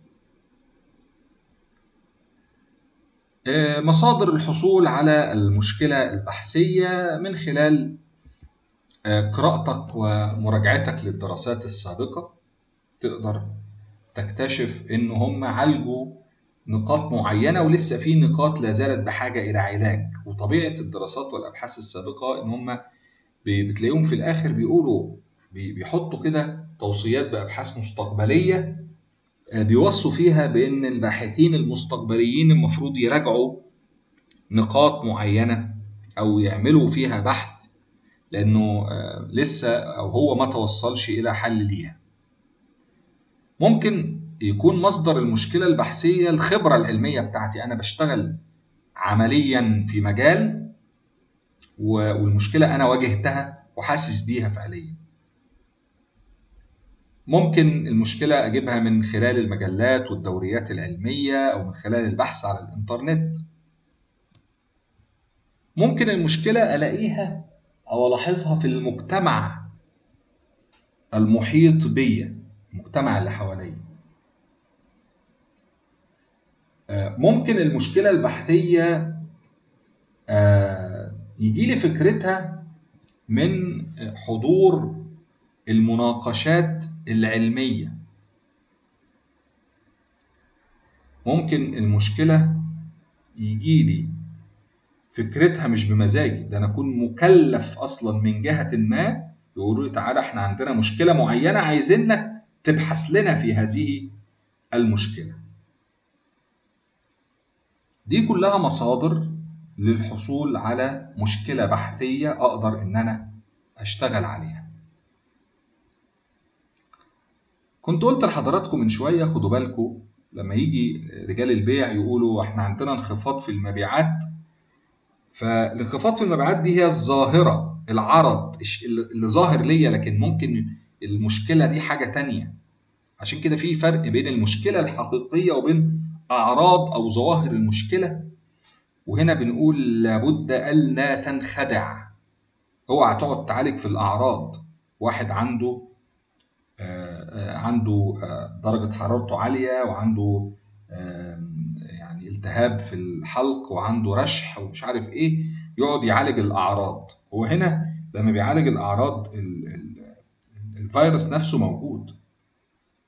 آه، مصادر الحصول على المشكلة البحثية من خلال آه، قراءتك ومراجعتك للدراسات السابقة، تقدر تكتشف إن هم عالجوا نقاط معينة ولسه في نقاط لا زالت بحاجة إلى علاج. وطبيعة الدراسات والأبحاث السابقة إن هم بتلاقيهم في الآخر بيقولوا بيحطوا كده توصيات بأبحاث مستقبلية، آه، بيوصوا فيها بأن الباحثين المستقبليين المفروض يراجعوا نقاط معينة أو يعملوا فيها بحث لأنه آه، لسه أو هو ما توصلش إلى حل ليها. ممكن يكون مصدر المشكلة البحثية الخبرة العلمية بتاعتي، أنا بشتغل عمليا في مجال والمشكلة أنا واجهتها وحاسس بيها فعليا. ممكن المشكلة أجيبها من خلال المجلات والدوريات العلمية أو من خلال البحث على الإنترنت. ممكن المشكلة ألاقيها أو ألاحظها في المجتمع المحيط بيا، المجتمع اللي حواليا. ممكن المشكلة البحثية يجي لي فكرتها من حضور المناقشات العلمية. ممكن المشكلة يجي لي فكرتها مش بمزاجي، ده أنا أكون مكلف أصلا من جهة ما، يقولوا لي تعالى إحنا عندنا مشكلة معينة عايزينك تبحث لنا في هذه المشكلة. دي كلها مصادر للحصول على مشكلة بحثية أقدر إن أنا أشتغل عليها. كنت قلت لحضراتكم من شوية خدوا بالكم لما يجي رجال البيع يقولوا إحنا عندنا انخفاض في المبيعات، فالانخفاض في المبيعات دي هي الظاهرة، العرض اللي ظاهر ليا، لكن ممكن المشكلة دي حاجة تانية. عشان كده في فرق بين المشكلة الحقيقية وبين أعراض أو ظواهر المشكلة. وهنا بنقول لابد ألا تنخدع، اوعى تقعد تعالج في الأعراض. واحد عنده آآ آآ عنده آآ درجة حرارته عالية وعنده آمم يعني التهاب في الحلق وعنده رشح ومش عارف إيه، يقعد يعالج الأعراض. هو هنا لمّا بيعالج الأعراض ال ال الفيروس نفسه موجود،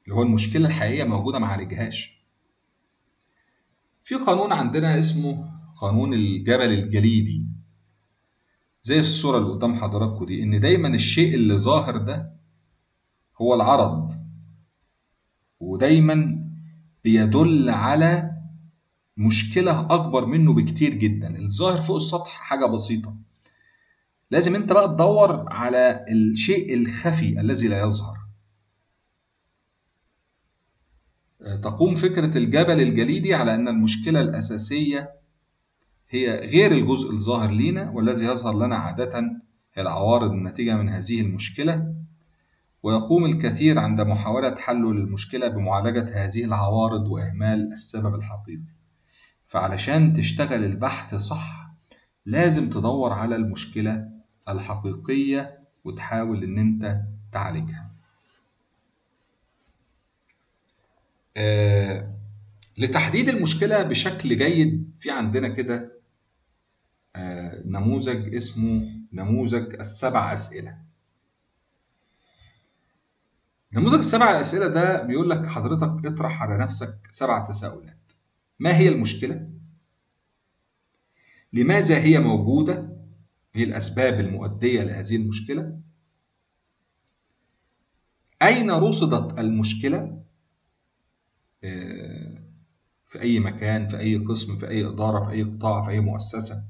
اللي هو المشكلة الحقيقية موجودة ما عالجهاش. في قانون عندنا اسمه قانون الجبل الجليدي، زي الصورة اللي قدام حضراتكم دي، إن دايما الشيء اللي ظاهر ده هو العرض، ودايما بيدل على مشكلة أكبر منه بكتير جدا. الظاهر فوق السطح حاجة بسيطة، لازم أنت بقى تدور على الشيء الخفي الذي لا يظهر. تقوم فكرة الجبل الجليدي على أن المشكلة الأساسية هي غير الجزء الظاهر لينا، والذي يظهر لنا عادة هي العوارض الناتجة من هذه المشكلة، ويقوم الكثير عند محاولة حل للمشكلة بمعالجة هذه العوارض وإهمال السبب الحقيقي. فعلشان تشتغل البحث صح لازم تدور على المشكلة الحقيقية وتحاول إن أنت تعالجها. آه لتحديد المشكلة بشكل جيد في عندنا كده آه نموذج اسمه نموذج السبع أسئلة. نموذج السبع أسئلة ده بيقول لك حضرتك اطرح على نفسك سبع تساؤلات. ما هي المشكلة؟ لماذا هي موجودة؟ هي الأسباب المؤدية لهذه المشكلة؟ أين رصدت المشكلة؟ آه في أي مكان، في أي قسم، في أي إدارة، في أي قطاع، في أي مؤسسة؟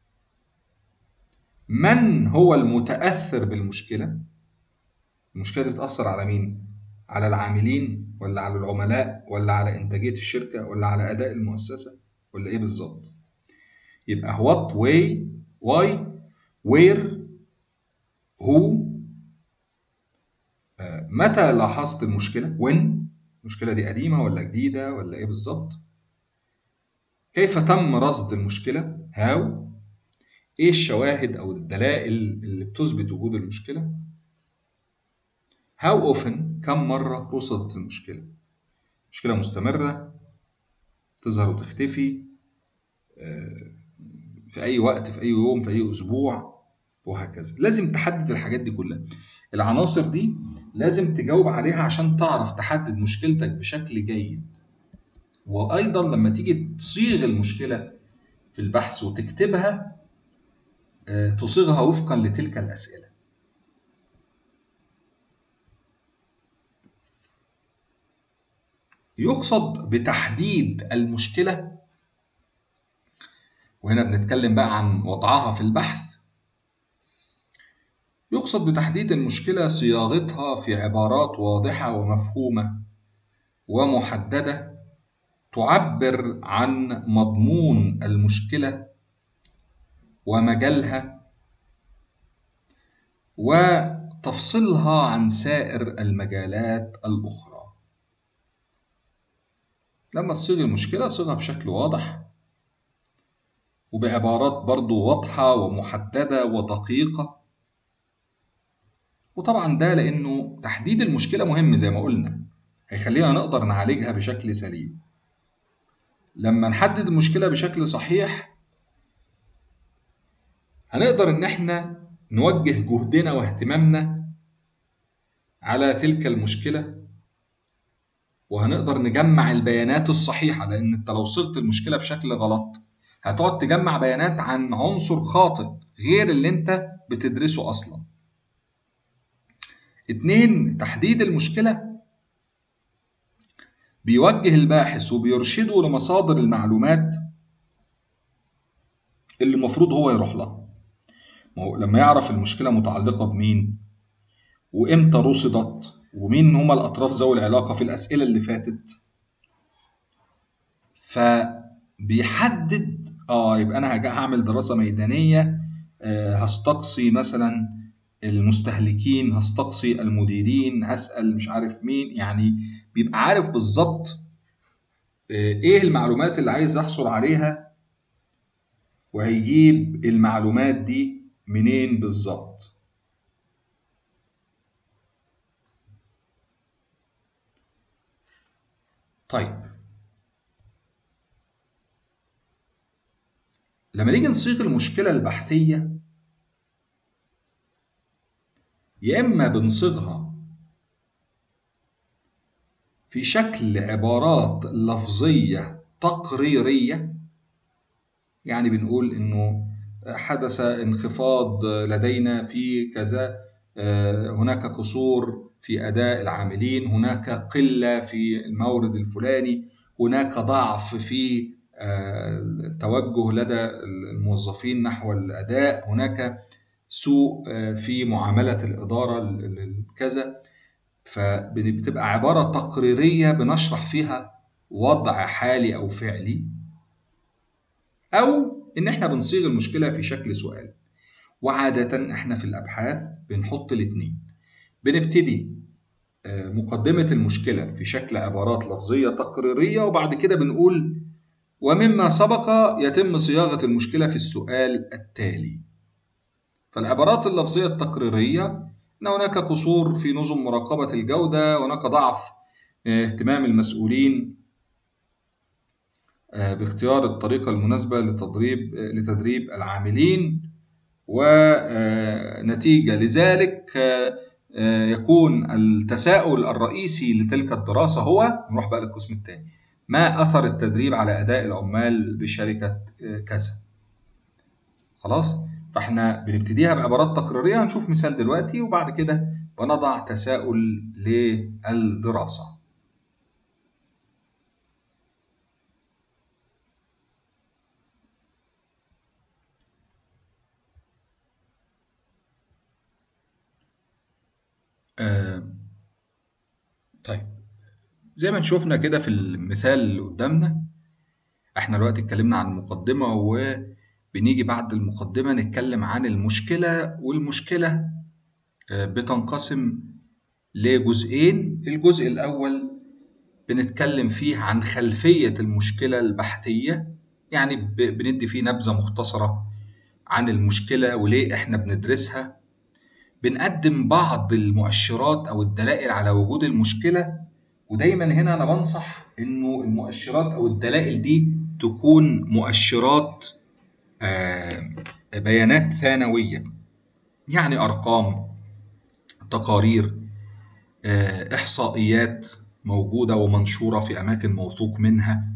من هو المتأثر بالمشكلة؟ المشكلة دي بتأثر على مين؟ على العاملين ولا على العملاء ولا على إنتاجية الشركة ولا على أداء المؤسسة ولا إيه بالظبط؟ يبقى what, way, why, where, who. آه متى لاحظت المشكلة؟ when. المشكلة دي قديمة ولا جديدة ولا إيه بالظبط؟ كيف تم رصد المشكلة؟ how. إيه الشواهد أو الدلائل اللي بتثبت وجود المشكلة؟ how often. كم مرة رصدت المشكلة؟ مشكلة مستمرة تظهر وتختفي في أي وقت، في أي يوم، في أي أسبوع، وهكذا. لازم تحدد الحاجات دي كلها، العناصر دي لازم تجاوب عليها عشان تعرف تحدد مشكلتك بشكل جيد. وأيضا لما تيجي تصيغ المشكلة في البحث وتكتبها تصيغها وفقا لتلك الأسئلة. يقصد بتحديد المشكلة، وهنا بنتكلم بقى عن وضعها في البحث، يقصد بتحديد المشكلة صياغتها في عبارات واضحة ومفهومة ومحددة تعبر عن مضمون المشكلة ومجالها وتفصلها عن سائر المجالات الأخرى. لما تصيغ المشكلة صيغها بشكل واضح وبعبارات برضو واضحة ومحددة ودقيقة. وطبعا ده لأنه تحديد المشكلة مهم زي ما قلنا، هيخلينا نقدر نعالجها بشكل سليم. لما نحدد المشكلة بشكل صحيح هنقدر إن احنا نوجه جهدنا واهتمامنا على تلك المشكلة، وهنقدر نجمع البيانات الصحيحة، لأن انت لو صيغت المشكلة بشكل غلط هتقعد تجمع بيانات عن عنصر خاطئ غير اللي انت بتدرسه أصلا. اتنين، تحديد المشكلة بيوجه الباحث وبيرشده لمصادر المعلومات اللي المفروض هو يروح لها. ما هو لما يعرف المشكلة متعلقة بمين وإمتى رصدت ومين هما الأطراف ذوي العلاقة في الأسئلة اللي فاتت، فبيحدد آه يبقى أنا هعمل دراسة ميدانية، آه هستقصي مثلا المستهلكين، هستقصي المديرين، هسأل مش عارف مين، يعني بيبقى عارف بالظبط ايه المعلومات اللي عايز يحصل عليها وهيجيب المعلومات دي منين بالظبط. طيب لما نيجي نصيغ المشكلة البحثية، يا إما بنصيغها في شكل عبارات لفظية تقريرية. يعني بنقول إنه حدث انخفاض لدينا في كذا، هناك قصور في أداء العاملين، هناك قلة في المورد الفلاني، هناك ضعف في التوجه لدى الموظفين نحو الأداء، هناك سوء في معاملة الإدارة كذا. فبتبقى عبارة تقريرية بنشرح فيها وضع حالي أو فعلي، أو إن إحنا بنصيغ المشكلة في شكل سؤال. وعادة إحنا في الأبحاث بنحط الاتنين، بنبتدي مقدمة المشكلة في شكل عبارات لفظية تقريرية، وبعد كده بنقول ومما سبق يتم صياغة المشكلة في السؤال التالي. فالعبارات اللفظية التقريرية أن هناك قصور في نظم مراقبة الجودة، هناك ضعف اهتمام المسؤولين باختيار الطريقة المناسبة لتدريب لتدريب العاملين، ونتيجة لذلك يكون التساؤل الرئيسي لتلك الدراسة هو، نروح بقى للقسم الثاني، ما أثر التدريب على أداء العمال بشركة كذا. خلاص، فاحنا بنبتديها بعبارات تقريرية، هنشوف مثال دلوقتي، وبعد كده بنضع تساؤل للدراسة. آه طيب، زي ما شفنا كده في المثال اللي قدامنا، احنا دلوقتي اتكلمنا عن المقدمة، وبنيجي بعد المقدمة نتكلم عن المشكلة. والمشكلة بتنقسم لجزئين. الجزء الأول بنتكلم فيه عن خلفية المشكلة البحثية، يعني بندي فيه نبذة مختصرة عن المشكلة وليه احنا بندرسها. بنقدم بعض المؤشرات أو الدلائل على وجود المشكلة، ودايما هنا أنا بنصح إنه المؤشرات أو الدلائل دي تكون مؤشرات آه بيانات ثانوية، يعني أرقام، تقارير، آه إحصائيات موجودة ومنشورة في أماكن موثوق منها.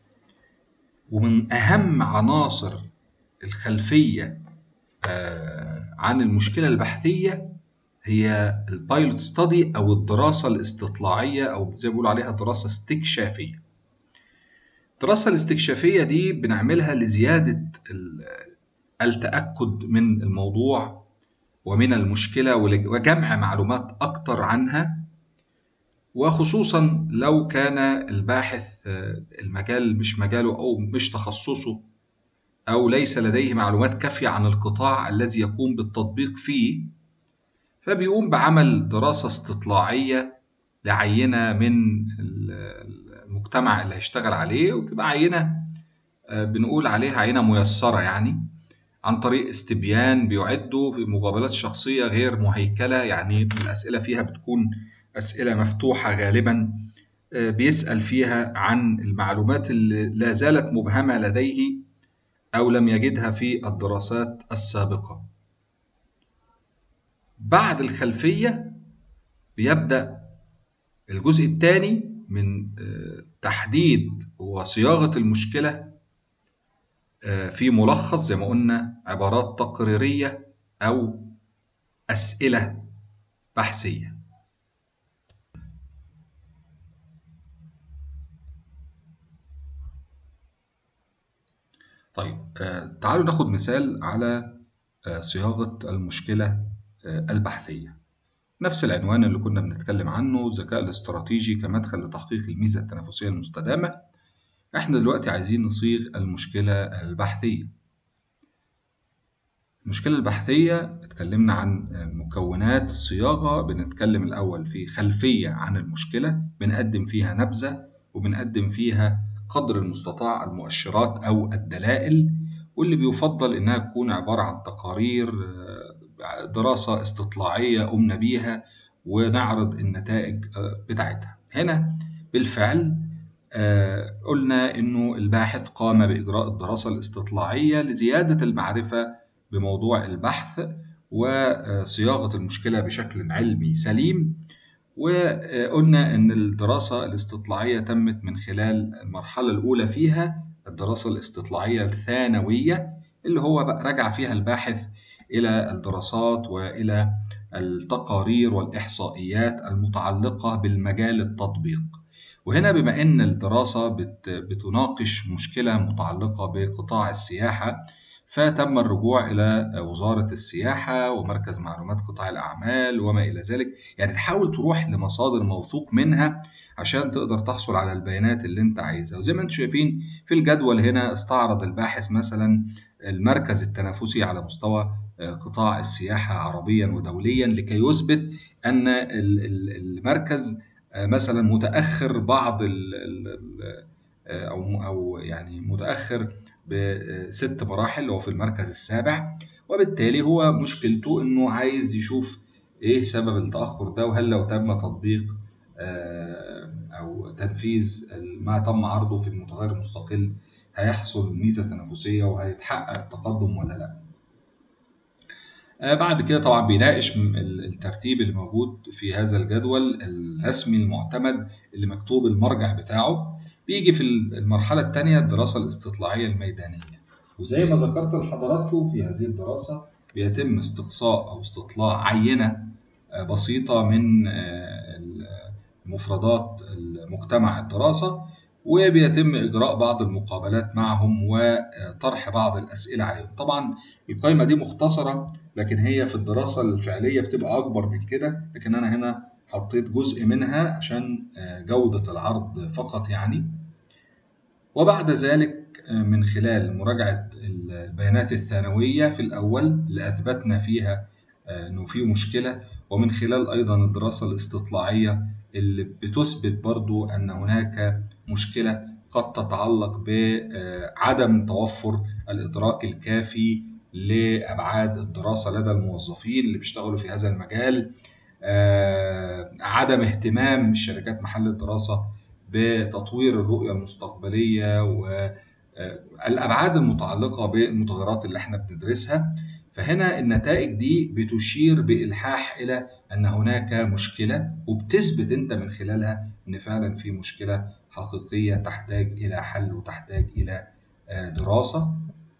ومن أهم عناصر الخلفية آه عن المشكلة البحثية هي البايلوت ستادي أو الدراسة الاستطلاعية، أو زي ما بيقولوا عليها دراسة استكشافية. الدراسة الاستكشافية دي بنعملها لزيادة التأكد من الموضوع ومن المشكلة وجمع معلومات أكتر عنها، وخصوصا لو كان الباحث المجال مش مجاله أو مش تخصصه، أو ليس لديه معلومات كافية عن القطاع الذي يقوم بالتطبيق فيه، فبيقوم بعمل دراسة استطلاعية لعينة من المجتمع اللي هيشتغل عليه، وتبقى عينة بنقول عليها عينة ميسرة، يعني عن طريق استبيان بيعدوا في مقابلات شخصية غير مهيكلة. يعني الأسئلة فيها بتكون أسئلة مفتوحة غالبا، بيسأل فيها عن المعلومات اللي لا زالت مبهمة لديه أو لم يجدها في الدراسات السابقة. بعد الخلفية بيبدأ الجزء الثاني من تحديد وصياغة المشكلة في ملخص، زي ما قلنا عبارات تقريرية أو أسئلة بحثية. طيب، تعالوا ناخد مثال على صياغة المشكلة البحثية. نفس العنوان اللي كنا بنتكلم عنه، الذكاء الاستراتيجي كمدخل لتحقيق الميزة التنافسية المستدامة. احنا دلوقتي عايزين نصيغ المشكلة البحثية. المشكلة البحثية اتكلمنا عن مكونات الصياغة. بنتكلم الأول في خلفية عن المشكلة، بنقدم فيها نبذة، وبنقدم فيها قدر المستطاع المؤشرات أو الدلائل، واللي بيفضل إنها تكون عبارة عن تقارير، دراسة استطلاعية قمنا بيها، ونعرض النتائج بتاعتها. هنا بالفعل قلنا إنه الباحث قام بإجراء الدراسة الاستطلاعية لزيادة المعرفة بموضوع البحث وصياغة المشكلة بشكل علمي سليم، وقلنا إن الدراسة الاستطلاعية تمت من خلال المرحلة الأولى فيها، الدراسة الاستطلاعية الثانوية، اللي هو بقى رجع فيها الباحث إلى الدراسات وإلى التقارير والإحصائيات المتعلقة بالمجال التطبيق. وهنا بما أن الدراسة بت- بتناقش مشكلة متعلقة بقطاع السياحة، فتم الرجوع إلى وزارة السياحة ومركز معلومات قطاع الأعمال وما إلى ذلك. يعني تحاول تروح لمصادر موثوق منها عشان تقدر تحصل على البيانات اللي انت عايزها. وزي ما انتم شايفين في الجدول هنا، استعرض الباحث مثلا المركز التنافسي على مستوى آه، قطاع السياحة عربيا ودوليا، لكي يثبت أن ال- ال- المركز آه، مثلا متأخر بعض ال- ال- ال- آه، أو أو يعني متأخر بست مراحل، هو في المركز السابع. وبالتالي هو مشكلته إنه عايز يشوف إيه سبب التأخر ده، وهل لو تم تطبيق آه، أو تنفيذ ما تم عرضه في المتغير المستقل هيحصل ميزة تنافسية وهيتحقق التقدم ولا لا. آه، بعد كده طبعا بيناقش م- ال- الترتيب اللي موجود في هذا الجدول الرسمي المعتمد اللي مكتوب المرجع بتاعه. بيجي في ال- المرحلة الثانية الدراسة الاستطلاعية الميدانية. وزي ما ذكرت لحضراتكم، في هذه الدراسة بيتم استقصاء أو استطلاع عينة آه، بسيطة من آه، مفردات المجتمع الدراسة، وبيتم إجراء بعض المقابلات معهم وطرح بعض الأسئلة عليهم. طبعا القائمة دي مختصرة، لكن هي في الدراسة الفعلية بتبقى أكبر من كده، لكن أنا هنا حطيت جزء منها عشان آه، جودة العرض فقط يعني. وبعد ذلك آه، من خلال مراجعة البيانات الثانوية في الأول اللي أثبتنا فيها آه، إنه في مشكلة، ومن خلال أيضا الدراسة الاستطلاعية اللي بتثبت برضو أن هناك مشكلة قد تتعلق بعدم توفر الإدراك الكافي لأبعاد الدراسة لدى الموظفين اللي بيشتغلوا في هذا المجال، آه، عدم اهتمام الشركات محل الدراسة بتطوير الرؤية المستقبلية والأبعاد المتعلقة بالمتغيرات اللي احنا بندرسها. فهنا النتائج دي بتشير بإلحاح إلى أن هناك مشكلة، وبتثبت أنت من خلالها أن فعلا في مشكلة حقيقية تحتاج إلى حل وتحتاج إلى آه، دراسة.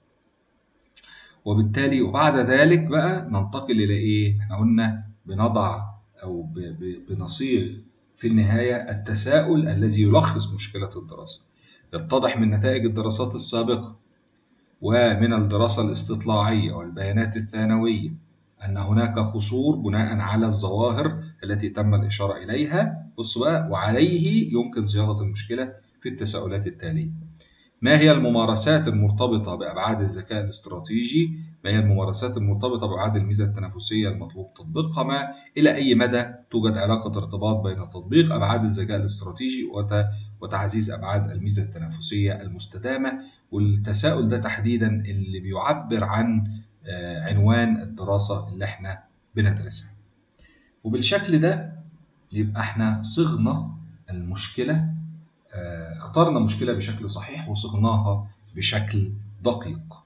وبالتالي وبعد ذلك بقى ننتقل إلى إيه؟ إحنا قلنا بنضع أو ب- ب- بنصيغ في النهاية التساؤل الذي يلخص مشكلة الدراسة. يتضح من نتائج الدراسات السابقة ومن الدراسة الاستطلاعية والبيانات الثانوية أن هناك قصور بناء على الظواهر التي تم الإشارة إليها. بص بقى، وعليه يمكن صياغة المشكلة في التساؤلات التالية: ما هي الممارسات المرتبطة بأبعاد الذكاء الاستراتيجي؟ ما هي الممارسات المرتبطة بأبعاد الميزة التنافسية المطلوب تطبيقها؟ ما إلى أي مدى توجد علاقة ارتباط بين تطبيق أبعاد الذكاء الاستراتيجي وت- وتعزيز أبعاد الميزة التنافسية المستدامة؟ والتساؤل ده تحديدا اللي بيعبر عن آه، عنوان الدراسة اللي احنا بندرسها. وبالشكل ده يبقى احنا صغنا المشكلة، آه، اخترنا مشكلة بشكل صحيح وصغناها بشكل دقيق.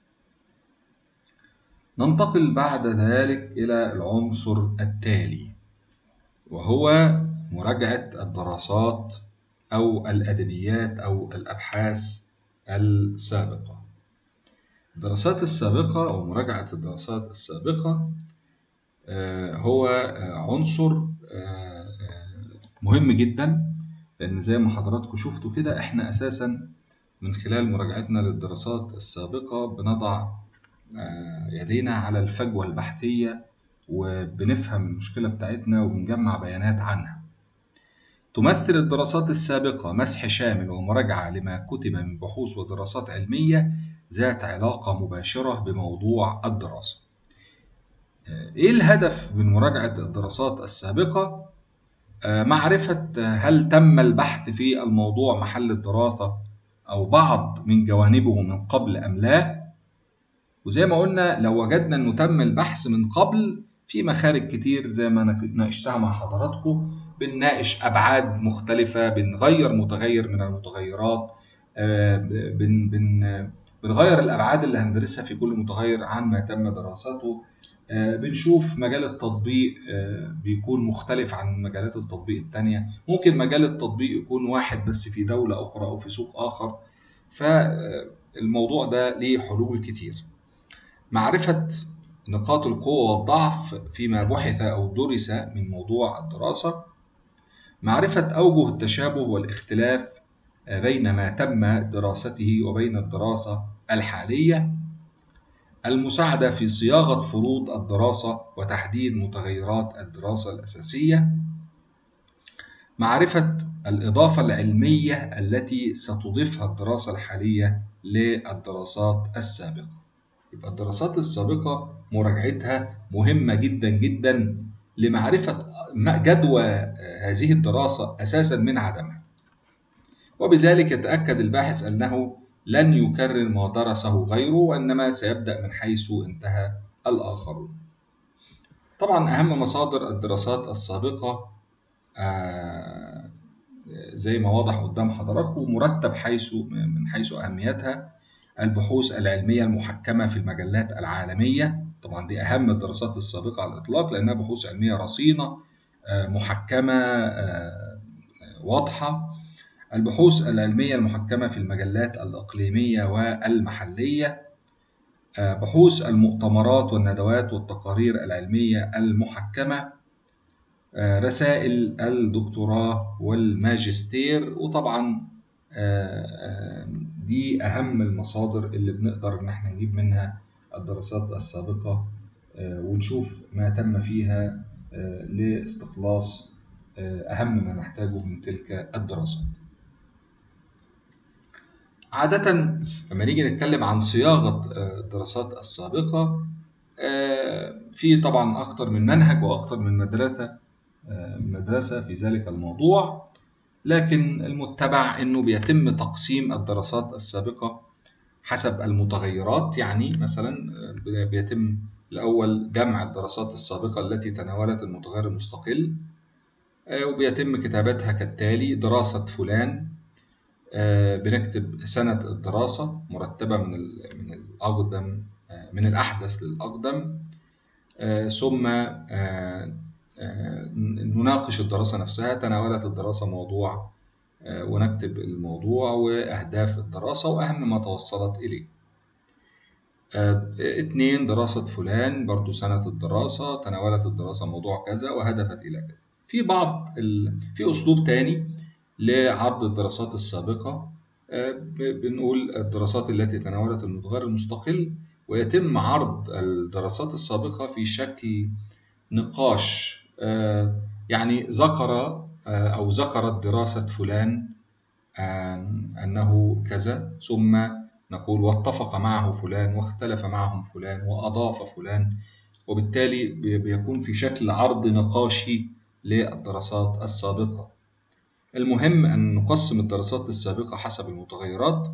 ننتقل بعد ذلك إلى العنصر التالي، وهو مراجعة الدراسات أو الأدبيات أو الأبحاث السابقة. الدراسات السابقة أو مراجعة الدراسات السابقة آه، هو آه، عنصر آه، آه، مهم جدا، لأن زي ما حضراتكم شفتوا كده إحنا أساسا من خلال مراجعتنا للدراسات السابقة بنضع آه، يدينا على الفجوة البحثية، وبنفهم المشكلة بتاعتنا وبنجمع بيانات عنها. تمثل الدراسات السابقة مسح شامل ومراجعة لما كتب من بحوث ودراسات علمية ذات علاقة مباشرة بموضوع الدراسة. آه، إيه الهدف من مراجعة الدراسات السابقة؟ آه، معرفة هل تم البحث في الموضوع محل الدراسة أو بعض من جوانبه من قبل أم لا. وزي ما قلنا لو وجدنا إنه تم البحث من قبل، في مخارج كتير زي ما ناقشتها مع حضراتكم، بنناقش أبعاد مختلفة، بنغير متغير من المتغيرات، آه، بن بن بنغير الأبعاد اللي هندرسها في كل متغير عن ما تم دراسته. آه، بنشوف مجال التطبيق آه، بيكون مختلف عن مجالات التطبيق التانية. ممكن مجال التطبيق يكون واحد بس في دولة أخرى أو في سوق آخر. فالموضوع ده ليه حلول كتير. معرفة نقاط القوة والضعف فيما بحث أو درس من موضوع الدراسة. معرفة أوجه التشابه والاختلاف بين ما تم دراسته وبين الدراسة الحالية. المساعدة في صياغة فروض الدراسة وتحديد متغيرات الدراسة الأساسية. معرفة الإضافة العلمية التي ستضيفها الدراسة الحالية للدراسات السابقة. يبقى الدراسات السابقة مراجعتها مهمة جدا جدا لمعرفة جدوى هذه الدراسة أساسا من عدمها، وبذلك يتأكد الباحث أنه لن يكرر ما درسه غيره، وإنما سيبدأ من حيث انتهى الآخرون. طبعا أهم مصادر الدراسات السابقة آه زي ما واضح قدام حضراتكم مرتب حيث من حيث أهميتها: البحوث العلمية المحكمة في المجلات العالمية. طبعا دي أهم الدراسات السابقة على الإطلاق، لأنها بحوث علمية رصينة آه محكمة آه واضحة. البحوث العلمية المحكمة في المجلات الإقليمية والمحلية. بحوث المؤتمرات والندوات والتقارير العلمية المحكمة. رسائل الدكتوراه والماجستير. وطبعا دي أهم المصادر اللي بنقدر إن احنا نجيب منها الدراسات السابقة ونشوف ما تم فيها لاستخلاص أهم ما نحتاجه من تلك الدراسات. عادة لما نيجي نتكلم عن صياغة الدراسات السابقة في طبعا أكتر من منهج وأكتر من مدرسة مدرسة في ذلك الموضوع، لكن المتبع أنه بيتم تقسيم الدراسات السابقة حسب المتغيرات. يعني مثلا بيتم الأول جمع الدراسات السابقة التي تناولت المتغير المستقل، وبيتم كتابتها كالتالي: دراسة فلان، بنكتب سنة الدراسة مرتبة من من الأقدم من الأحدث للأقدم، ثم نناقش الدراسة نفسها. تناولت الدراسة موضوع ونكتب الموضوع وأهداف الدراسة وأهم ما توصلت إليه. اثنين، دراسة فلان، برضو سنة الدراسة، تناولت الدراسة موضوع كذا وهدفت إلى كذا. في بعض ال... في أسلوب تاني لعرض الدراسات السابقة، بنقول الدراسات التي تناولت المتغير المستقل، ويتم عرض الدراسات السابقة في شكل نقاش. يعني ذكر أو ذكرت دراسة فلان أنه كذا، ثم نقول واتفق معه فلان واختلف معهم فلان وأضاف فلان، وبالتالي بيكون في شكل عرض نقاشي للدراسات السابقة. المهم أن نقسم الدراسات السابقة حسب المتغيرات،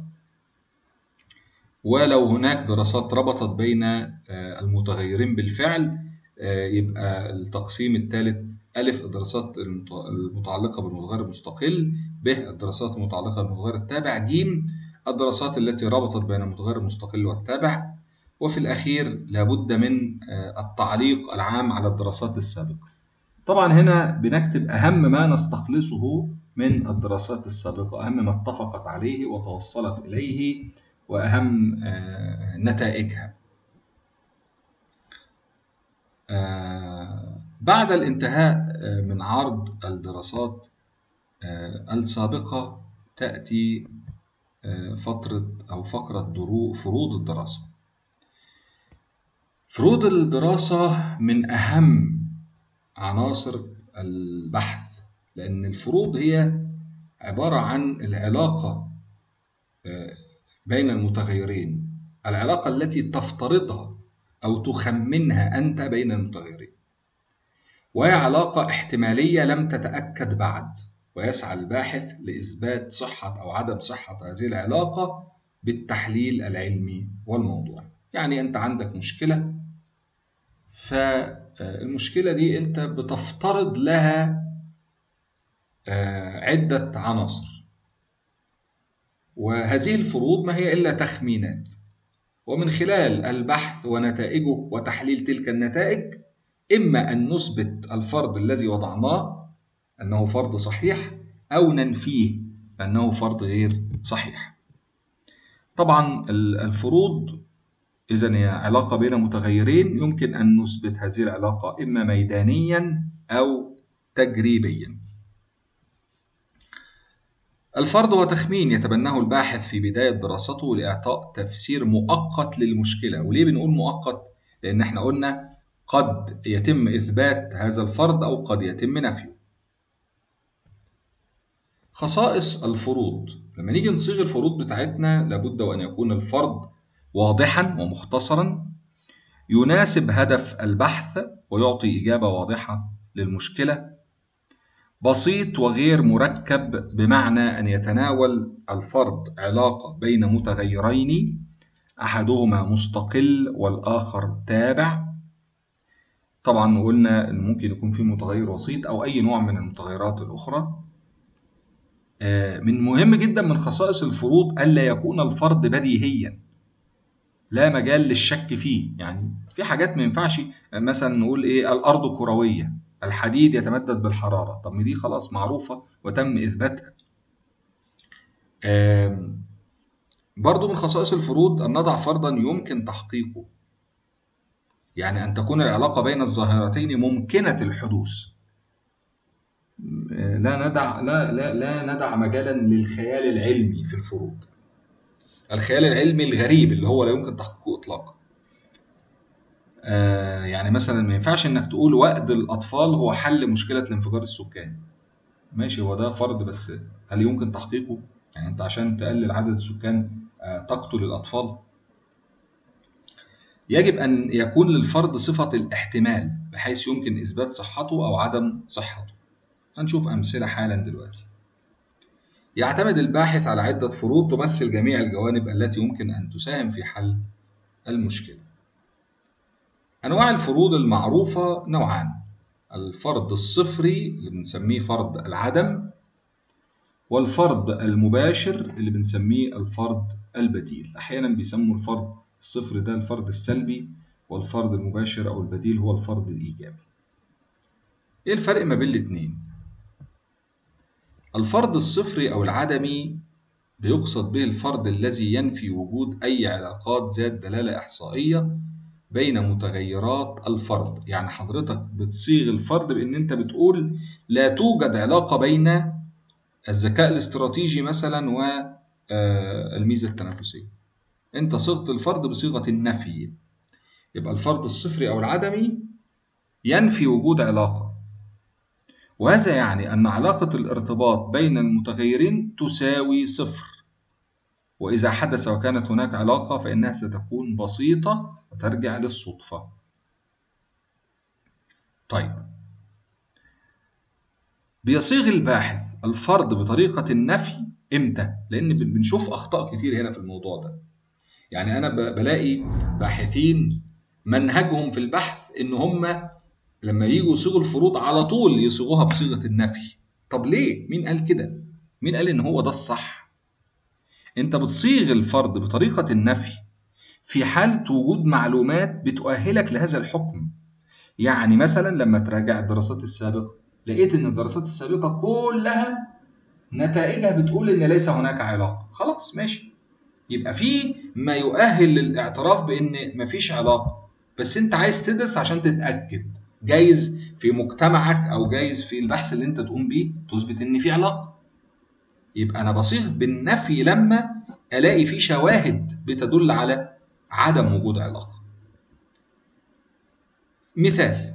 ولو هناك دراسات ربطت بين المتغيرين بالفعل يبقى التقسيم الثالث: ألف الدراسات المتعلقة بالمتغير المستقل، ب الدراسات المتعلقة بالمتغير التابع، ج الدراسات التي ربطت بين المتغير المستقل والتابع. وفي الأخير لابد من التعليق العام على الدراسات السابقة. طبعا هنا بنكتب أهم ما نستخلصه من الدراسات السابقة، أهم ما اتفقت عليه وتوصلت إليه وأهم نتائجها. بعد الانتهاء من عرض الدراسات السابقة تأتي فترة أو فقرة فروض الدراسة. فروض الدراسة من أهم عناصر البحث، لأن الفروض هي عبارة عن العلاقة بين المتغيرين، العلاقة التي تفترضها أو تخمنها أنت بين المتغيرين، وهي علاقة احتمالية لم تتأكد بعد، ويسعى الباحث لإثبات صحة أو عدم صحة هذه العلاقة بالتحليل العلمي والموضوعي. يعني أنت عندك مشكلة، فالمشكلة دي أنت بتفترض لها عدة عناصر، وهذه الفروض ما هي إلا تخمينات. ومن خلال البحث ونتائجه وتحليل تلك النتائج إما أن نثبت الفرض الذي وضعناه أنه فرض صحيح أو ننفيه أنه فرض غير صحيح. طبعا الفروض إذن هي علاقة بين متغيرين، يمكن أن نثبت هذه العلاقة إما ميدانيا أو تجريبيا. الفرض هو تخمين يتبناه الباحث في بداية دراسته لإعطاء تفسير مؤقت للمشكلة. وليه بنقول مؤقت؟ لأن احنا قلنا قد يتم إثبات هذا الفرض أو قد يتم نفيه. خصائص الفروض: لما نيجي نصيغ الفروض بتاعتنا لابد وأن يكون الفرض واضحا ومختصرا، يناسب هدف البحث ويعطي إجابة واضحة للمشكلة، بسيط وغير مركب بمعنى أن يتناول الفرض علاقة بين متغيرين أحدهما مستقل والآخر تابع. طبعا قلنا أن ممكن يكون في متغير وسيط أو أي نوع من المتغيرات الأخرى. من مهم جدا من خصائص الفروض ألا يكون الفرض بديهيا لا مجال للشك فيه. يعني في حاجات ما ينفعش مثلا نقول ايه الارض كرويه، الحديد يتمدد بالحراره، طب ما دي خلاص معروفه وتم اثباتها. برضو من خصائص الفروض ان نضع فرضا يمكن تحقيقه، يعني ان تكون العلاقه بين الظاهرتين ممكنه الحدوث. لا ندع لا لا لا ندع مجالا للخيال العلمي في الفروض، الخيال العلمي الغريب اللي هو لا يمكن تحقيقه اطلاقا. آه يعني مثلا ما ينفعش انك تقول وأد الاطفال هو حل مشكله الانفجار السكاني. ماشي، هو ده فرض بس هل يمكن تحقيقه؟ يعني انت عشان تقلل عدد السكان آه تقتل الاطفال؟ يجب ان يكون للفرض صفه الاحتمال بحيث يمكن اثبات صحته او عدم صحته. هنشوف امثله حالا دلوقتي. يعتمد الباحث على عده فروض تمثل جميع الجوانب التي يمكن ان تساهم في حل المشكله. أنواع الفروض المعروفة نوعان: الفرض الصفري اللي بنسميه فرض العدم، والفرض المباشر اللي بنسميه الفرض البديل. أحيانا بيسموا الفرض الصفري ده الفرض السلبي، والفرض المباشر أو البديل هو الفرض الإيجابي. إيه الفرق ما بين الاتنين؟ الفرض الصفري أو العدمي بيقصد به الفرض الذي ينفي وجود أي علاقات ذات دلالة إحصائية بين متغيرات الفرض. يعني حضرتك بتصيغ الفرض بأن أنت بتقول لا توجد علاقة بين الذكاء الاستراتيجي مثلا والميزة التنافسية. أنت صيغت الفرض بصيغة النفي. يبقى الفرض الصفري أو العدمي ينفي وجود علاقة، وهذا يعني أن علاقة الارتباط بين المتغيرين تساوي صفر، وإذا حدث وكانت هناك علاقة فإنها ستكون بسيطة وترجع للصدفة. طيب، بيصيغ الباحث الفرض بطريقة النفي إمتى؟ لأن بنشوف أخطاء كتير هنا في الموضوع ده. يعني أنا بلاقي باحثين منهجهم في البحث إن هم لما يجوا يصيغوا الفروض على طول يصيغوها بصيغة النفي. طب ليه؟ مين قال كده؟ مين قال إن هو ده الصح؟ أنت بتصيغ الفرض بطريقة النفي في حالة وجود معلومات بتؤهلك لهذا الحكم. يعني مثلا لما تراجع الدراسات السابقة لقيت ان الدراسات السابقة كلها نتائجها بتقول ان ليس هناك علاقة، خلاص ماشي، يبقى في ما يؤهل للاعتراف بان مفيش علاقة، بس انت عايز تدرس عشان تتأكد، جايز في مجتمعك او جايز في البحث اللي انت تقوم بيه تثبت ان في علاقة. يبقى انا بصيغ بالنفي لما الاقي في شواهد بتدل على عدم وجود علاقة. مثال: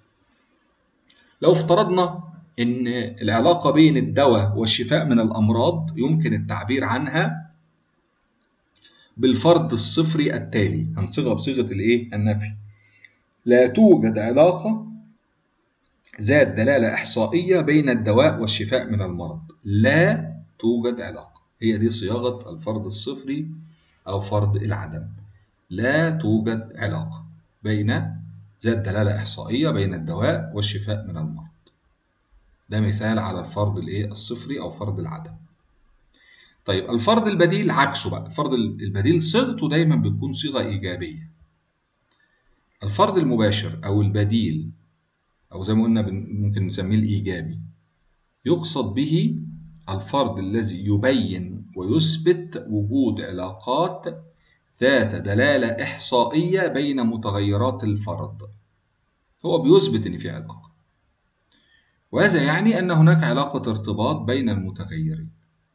لو افترضنا إن العلاقة بين الدواء والشفاء من الأمراض يمكن التعبير عنها بالفرض الصفري التالي، هنصيغها بصيغة الإيه؟ النفي. لا توجد علاقة ذات دلالة إحصائية بين الدواء والشفاء من المرض. لا توجد علاقة، هي دي صياغة الفرض الصفري أو فرض العدم. لا توجد علاقة بين ذات دلالة إحصائية بين الدواء والشفاء من المرض. ده مثال على الفرض الايه الصفري او فرض العدم. طيب الفرض البديل عكسه بقى، الفرض البديل صيغته دايما بتكون صيغة إيجابية. الفرض المباشر أو البديل أو زي ما قلنا ممكن نسميه الإيجابي، يقصد به الفرض الذي يبين ويثبت وجود علاقات ذات دلالة إحصائية بين متغيرات الفرض. هو بيثبت إن في علاقة، وهذا يعني أن هناك علاقة ارتباط بين المتغيرين.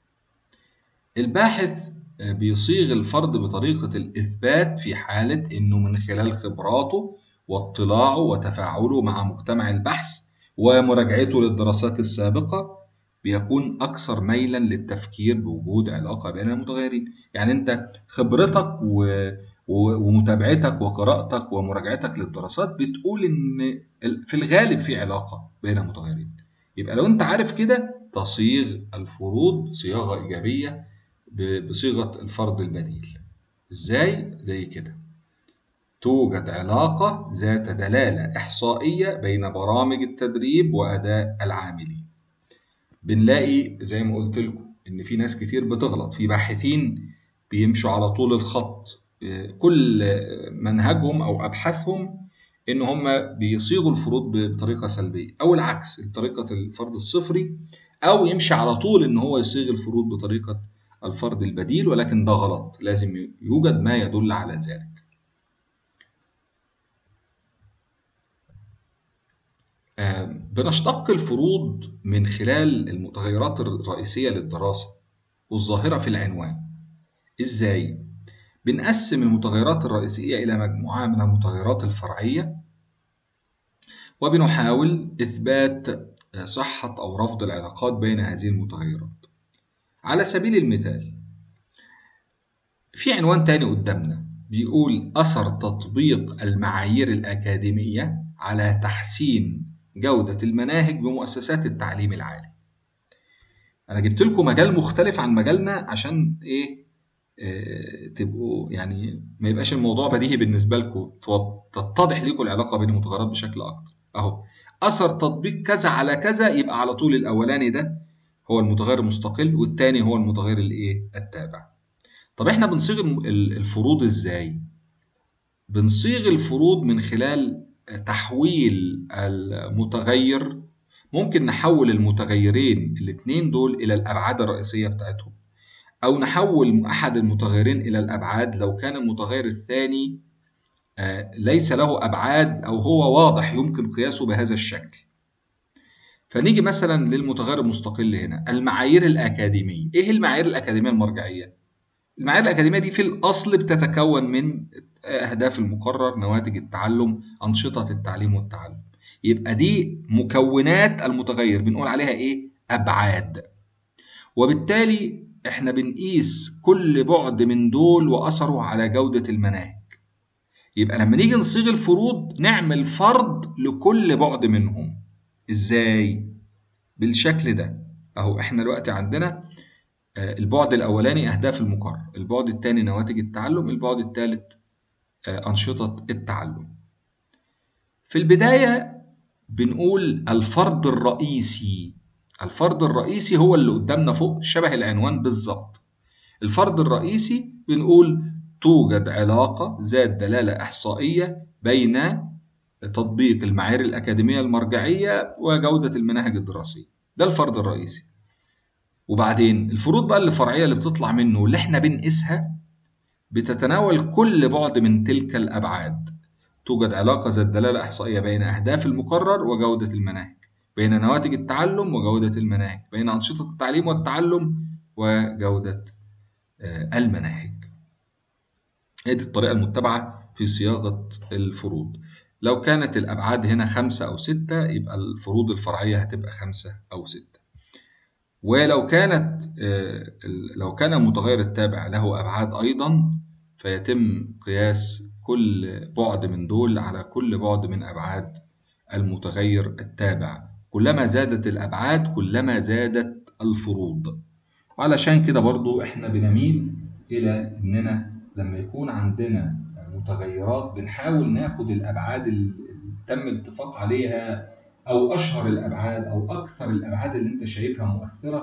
الباحث بيصيغ الفرض بطريقة الإثبات في حالة إنه من خلال خبراته واطلاعه وتفاعله مع مجتمع البحث ومراجعته للدراسات السابقة بيكون أكثر ميلا للتفكير بوجود علاقة بين المتغيرين. يعني أنت خبرتك و... و... ومتابعتك وقراءتك ومراجعتك للدراسات بتقول إن في الغالب في علاقة بين المتغيرين. يبقى لو أنت عارف كده تصيغ الفروض صياغة إيجابية بصيغة الفرض البديل. إزاي؟ زي كده: توجد علاقة ذات دلالة إحصائية بين برامج التدريب وأداء العاملين. بنلاقي زي ما قلت لكم إن في ناس كتير بتغلط، في باحثين بيمشوا على طول الخط، كل منهجهم أو أبحاثهم إن هم بيصيغوا الفروض بطريقة سلبية، أو العكس بطريقة الفرض الصفري، أو يمشي على طول إن هو يصيغ الفروض بطريقة الفرض البديل، ولكن ده غلط، لازم يوجد ما يدل على ذلك. بنشتق الفروض من خلال المتغيرات الرئيسية للدراسة والظاهرة في العنوان. إزاي؟ بنقسم المتغيرات الرئيسية إلى مجموعة من المتغيرات الفرعية، وبنحاول إثبات صحة أو رفض العلاقات بين هذه المتغيرات. على سبيل المثال، في عنوان تاني قدامنا بيقول أثر تطبيق المعايير الأكاديمية على تحسين جودة المناهج بمؤسسات التعليم العالي. أنا جبت لكم مجال مختلف عن مجالنا عشان إيه؟ آه تبقوا يعني ما يبقاش الموضوع بديهي بالنسبة لكم، تتضح لكم العلاقة بين المتغيرات بشكل أكتر. أهو أثر تطبيق كذا على كذا، يبقى على طول الأولاني ده هو المتغير المستقل والتاني هو المتغير الإيه؟ التابع. طب إحنا بنصيغ الفروض إزاي؟ بنصيغ الفروض من خلال تحويل المتغير. ممكن نحول المتغيرين الاثنين دول إلى الأبعاد الرئيسية بتاعتهم، أو نحول أحد المتغيرين إلى الأبعاد لو كان المتغير الثاني ليس له أبعاد أو هو واضح يمكن قياسه بهذا الشكل. فنيجي مثلا للمتغير المستقل هنا، المعايير الأكاديمية. إيه المعايير الأكاديمية المرجعية؟ المعايير الأكاديمية دي في الأصل بتتكون من أهداف المقرر، نواتج التعلم، أنشطة التعليم والتعلم. يبقى دي مكونات المتغير بنقول عليها إيه؟ أبعاد. وبالتالي إحنا بنقيس كل بعد من دول وأثره على جودة المناهج. يبقى لما نيجي نصيغ الفروض نعمل فرض لكل بعد منهم. إزاي؟ بالشكل ده. أهو إحنا دلوقتي عندنا البعد الأولاني أهداف المقرر، البعد الثاني نواتج التعلم، البعد الثالث أنشطة التعلم. في البداية بنقول الفرض الرئيسي. الفرض الرئيسي هو اللي قدامنا فوق، شبه العنوان بالظبط. الفرض الرئيسي بنقول توجد علاقة ذات دلالة إحصائية بين تطبيق المعايير الأكاديمية المرجعية وجودة المناهج الدراسية. ده الفرض الرئيسي. وبعدين الفروض بقى الفرعية اللي بتطلع منه واللي احنا بنقيسها بتتناول كل بعد من تلك الأبعاد. توجد علاقة ذات دلالة إحصائية بين أهداف المقرر وجودة المناهج، بين نواتج التعلم وجودة المناهج، بين أنشطة التعليم والتعلم وجودة المناهج. هذه الطريقة المتبعة في صياغة الفروض. لو كانت الأبعاد هنا خمسة أو ستة يبقى الفروض الفرعية هتبقى خمسة أو ستة. ولو كانت لو كان المتغير التابع له أبعاد أيضا فيتم قياس كل بعد من دول على كل بعد من أبعاد المتغير التابع. كلما زادت الأبعاد كلما زادت الفروض. وعلشان كده برضو احنا بنميل إلى إننا لما يكون عندنا متغيرات بنحاول ناخد الأبعاد اللي تم الاتفاق عليها، أو أشهر الأبعاد أو أكثر الأبعاد اللي أنت شايفها مؤثرة،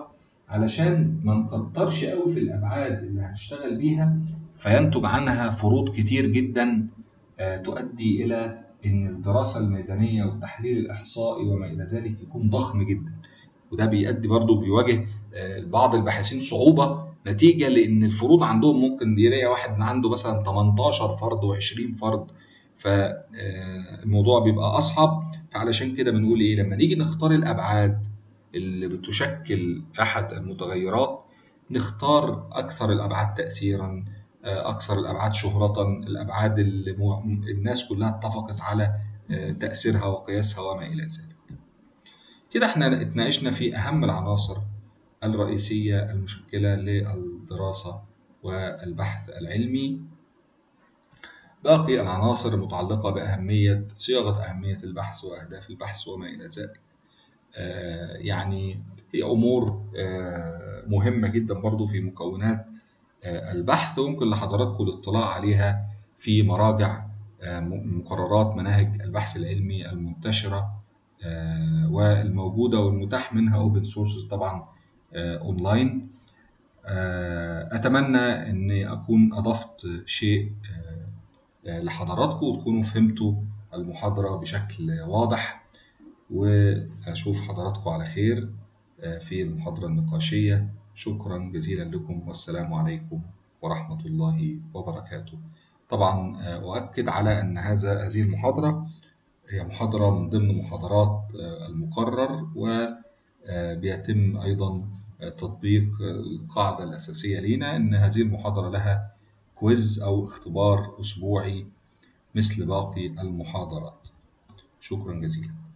علشان ما نكترش قوي في الأبعاد اللي هنشتغل بيها فينتج عنها فروض كتير جدا آه، تؤدي إلى إن الدراسة الميدانية والتحليل الإحصائي وما إلى ذلك يكون ضخم جدا. وده بيؤدي برضه بيواجه آه، بعض الباحثين صعوبة نتيجة لأن الفروض عندهم ممكن يلاقي واحد عنده مثلا تمنتاشر فرد و20 فرد، فالموضوع بيبقى أصعب. فعلشان كده بنقول إيه لما نيجي نختار الأبعاد اللي بتشكل أحد المتغيرات نختار أكثر الأبعاد تأثيرا، آه، أكثر الأبعاد شهرة، الأبعاد اللي مو- الناس كلها اتفقت على آه، تأثيرها وقياسها وما إلى ذلك. كده احنا اتناقشنا في أهم العناصر الرئيسية المشكلة للدراسة والبحث العلمي. باقي العناصر المتعلقة بأهمية صياغة أهمية البحث وأهداف البحث وما إلى ذلك. آه، يعني هي أمور آه، مهمة جدا برضو في مكونات آه، البحث، ويمكن لحضراتكم الاطلاع عليها في مراجع آه، م- مقررات مناهج البحث العلمي المنتشرة آه، والموجودة والمتاح منها اوبن سورس طبعا آه، اونلاين. آه، اتمنى اني اكون اضفت شيء آه، آه، لحضراتكم وتكونوا فهمتوا المحاضرة بشكل واضح، واشوف حضراتكم على خير آه، في المحاضرة النقاشية. شكرا جزيلا لكم والسلام عليكم ورحمة الله وبركاته. طبعا آه، أؤكد على أن هذا هذه المحاضرة هي محاضرة من ضمن محاضرات آه، المقرر، وبيتم أيضا آه، تطبيق القاعدة الأساسية لنا أن هذه المحاضرة لها كويز أو اختبار أسبوعي مثل باقي المحاضرات. شكرا جزيلا.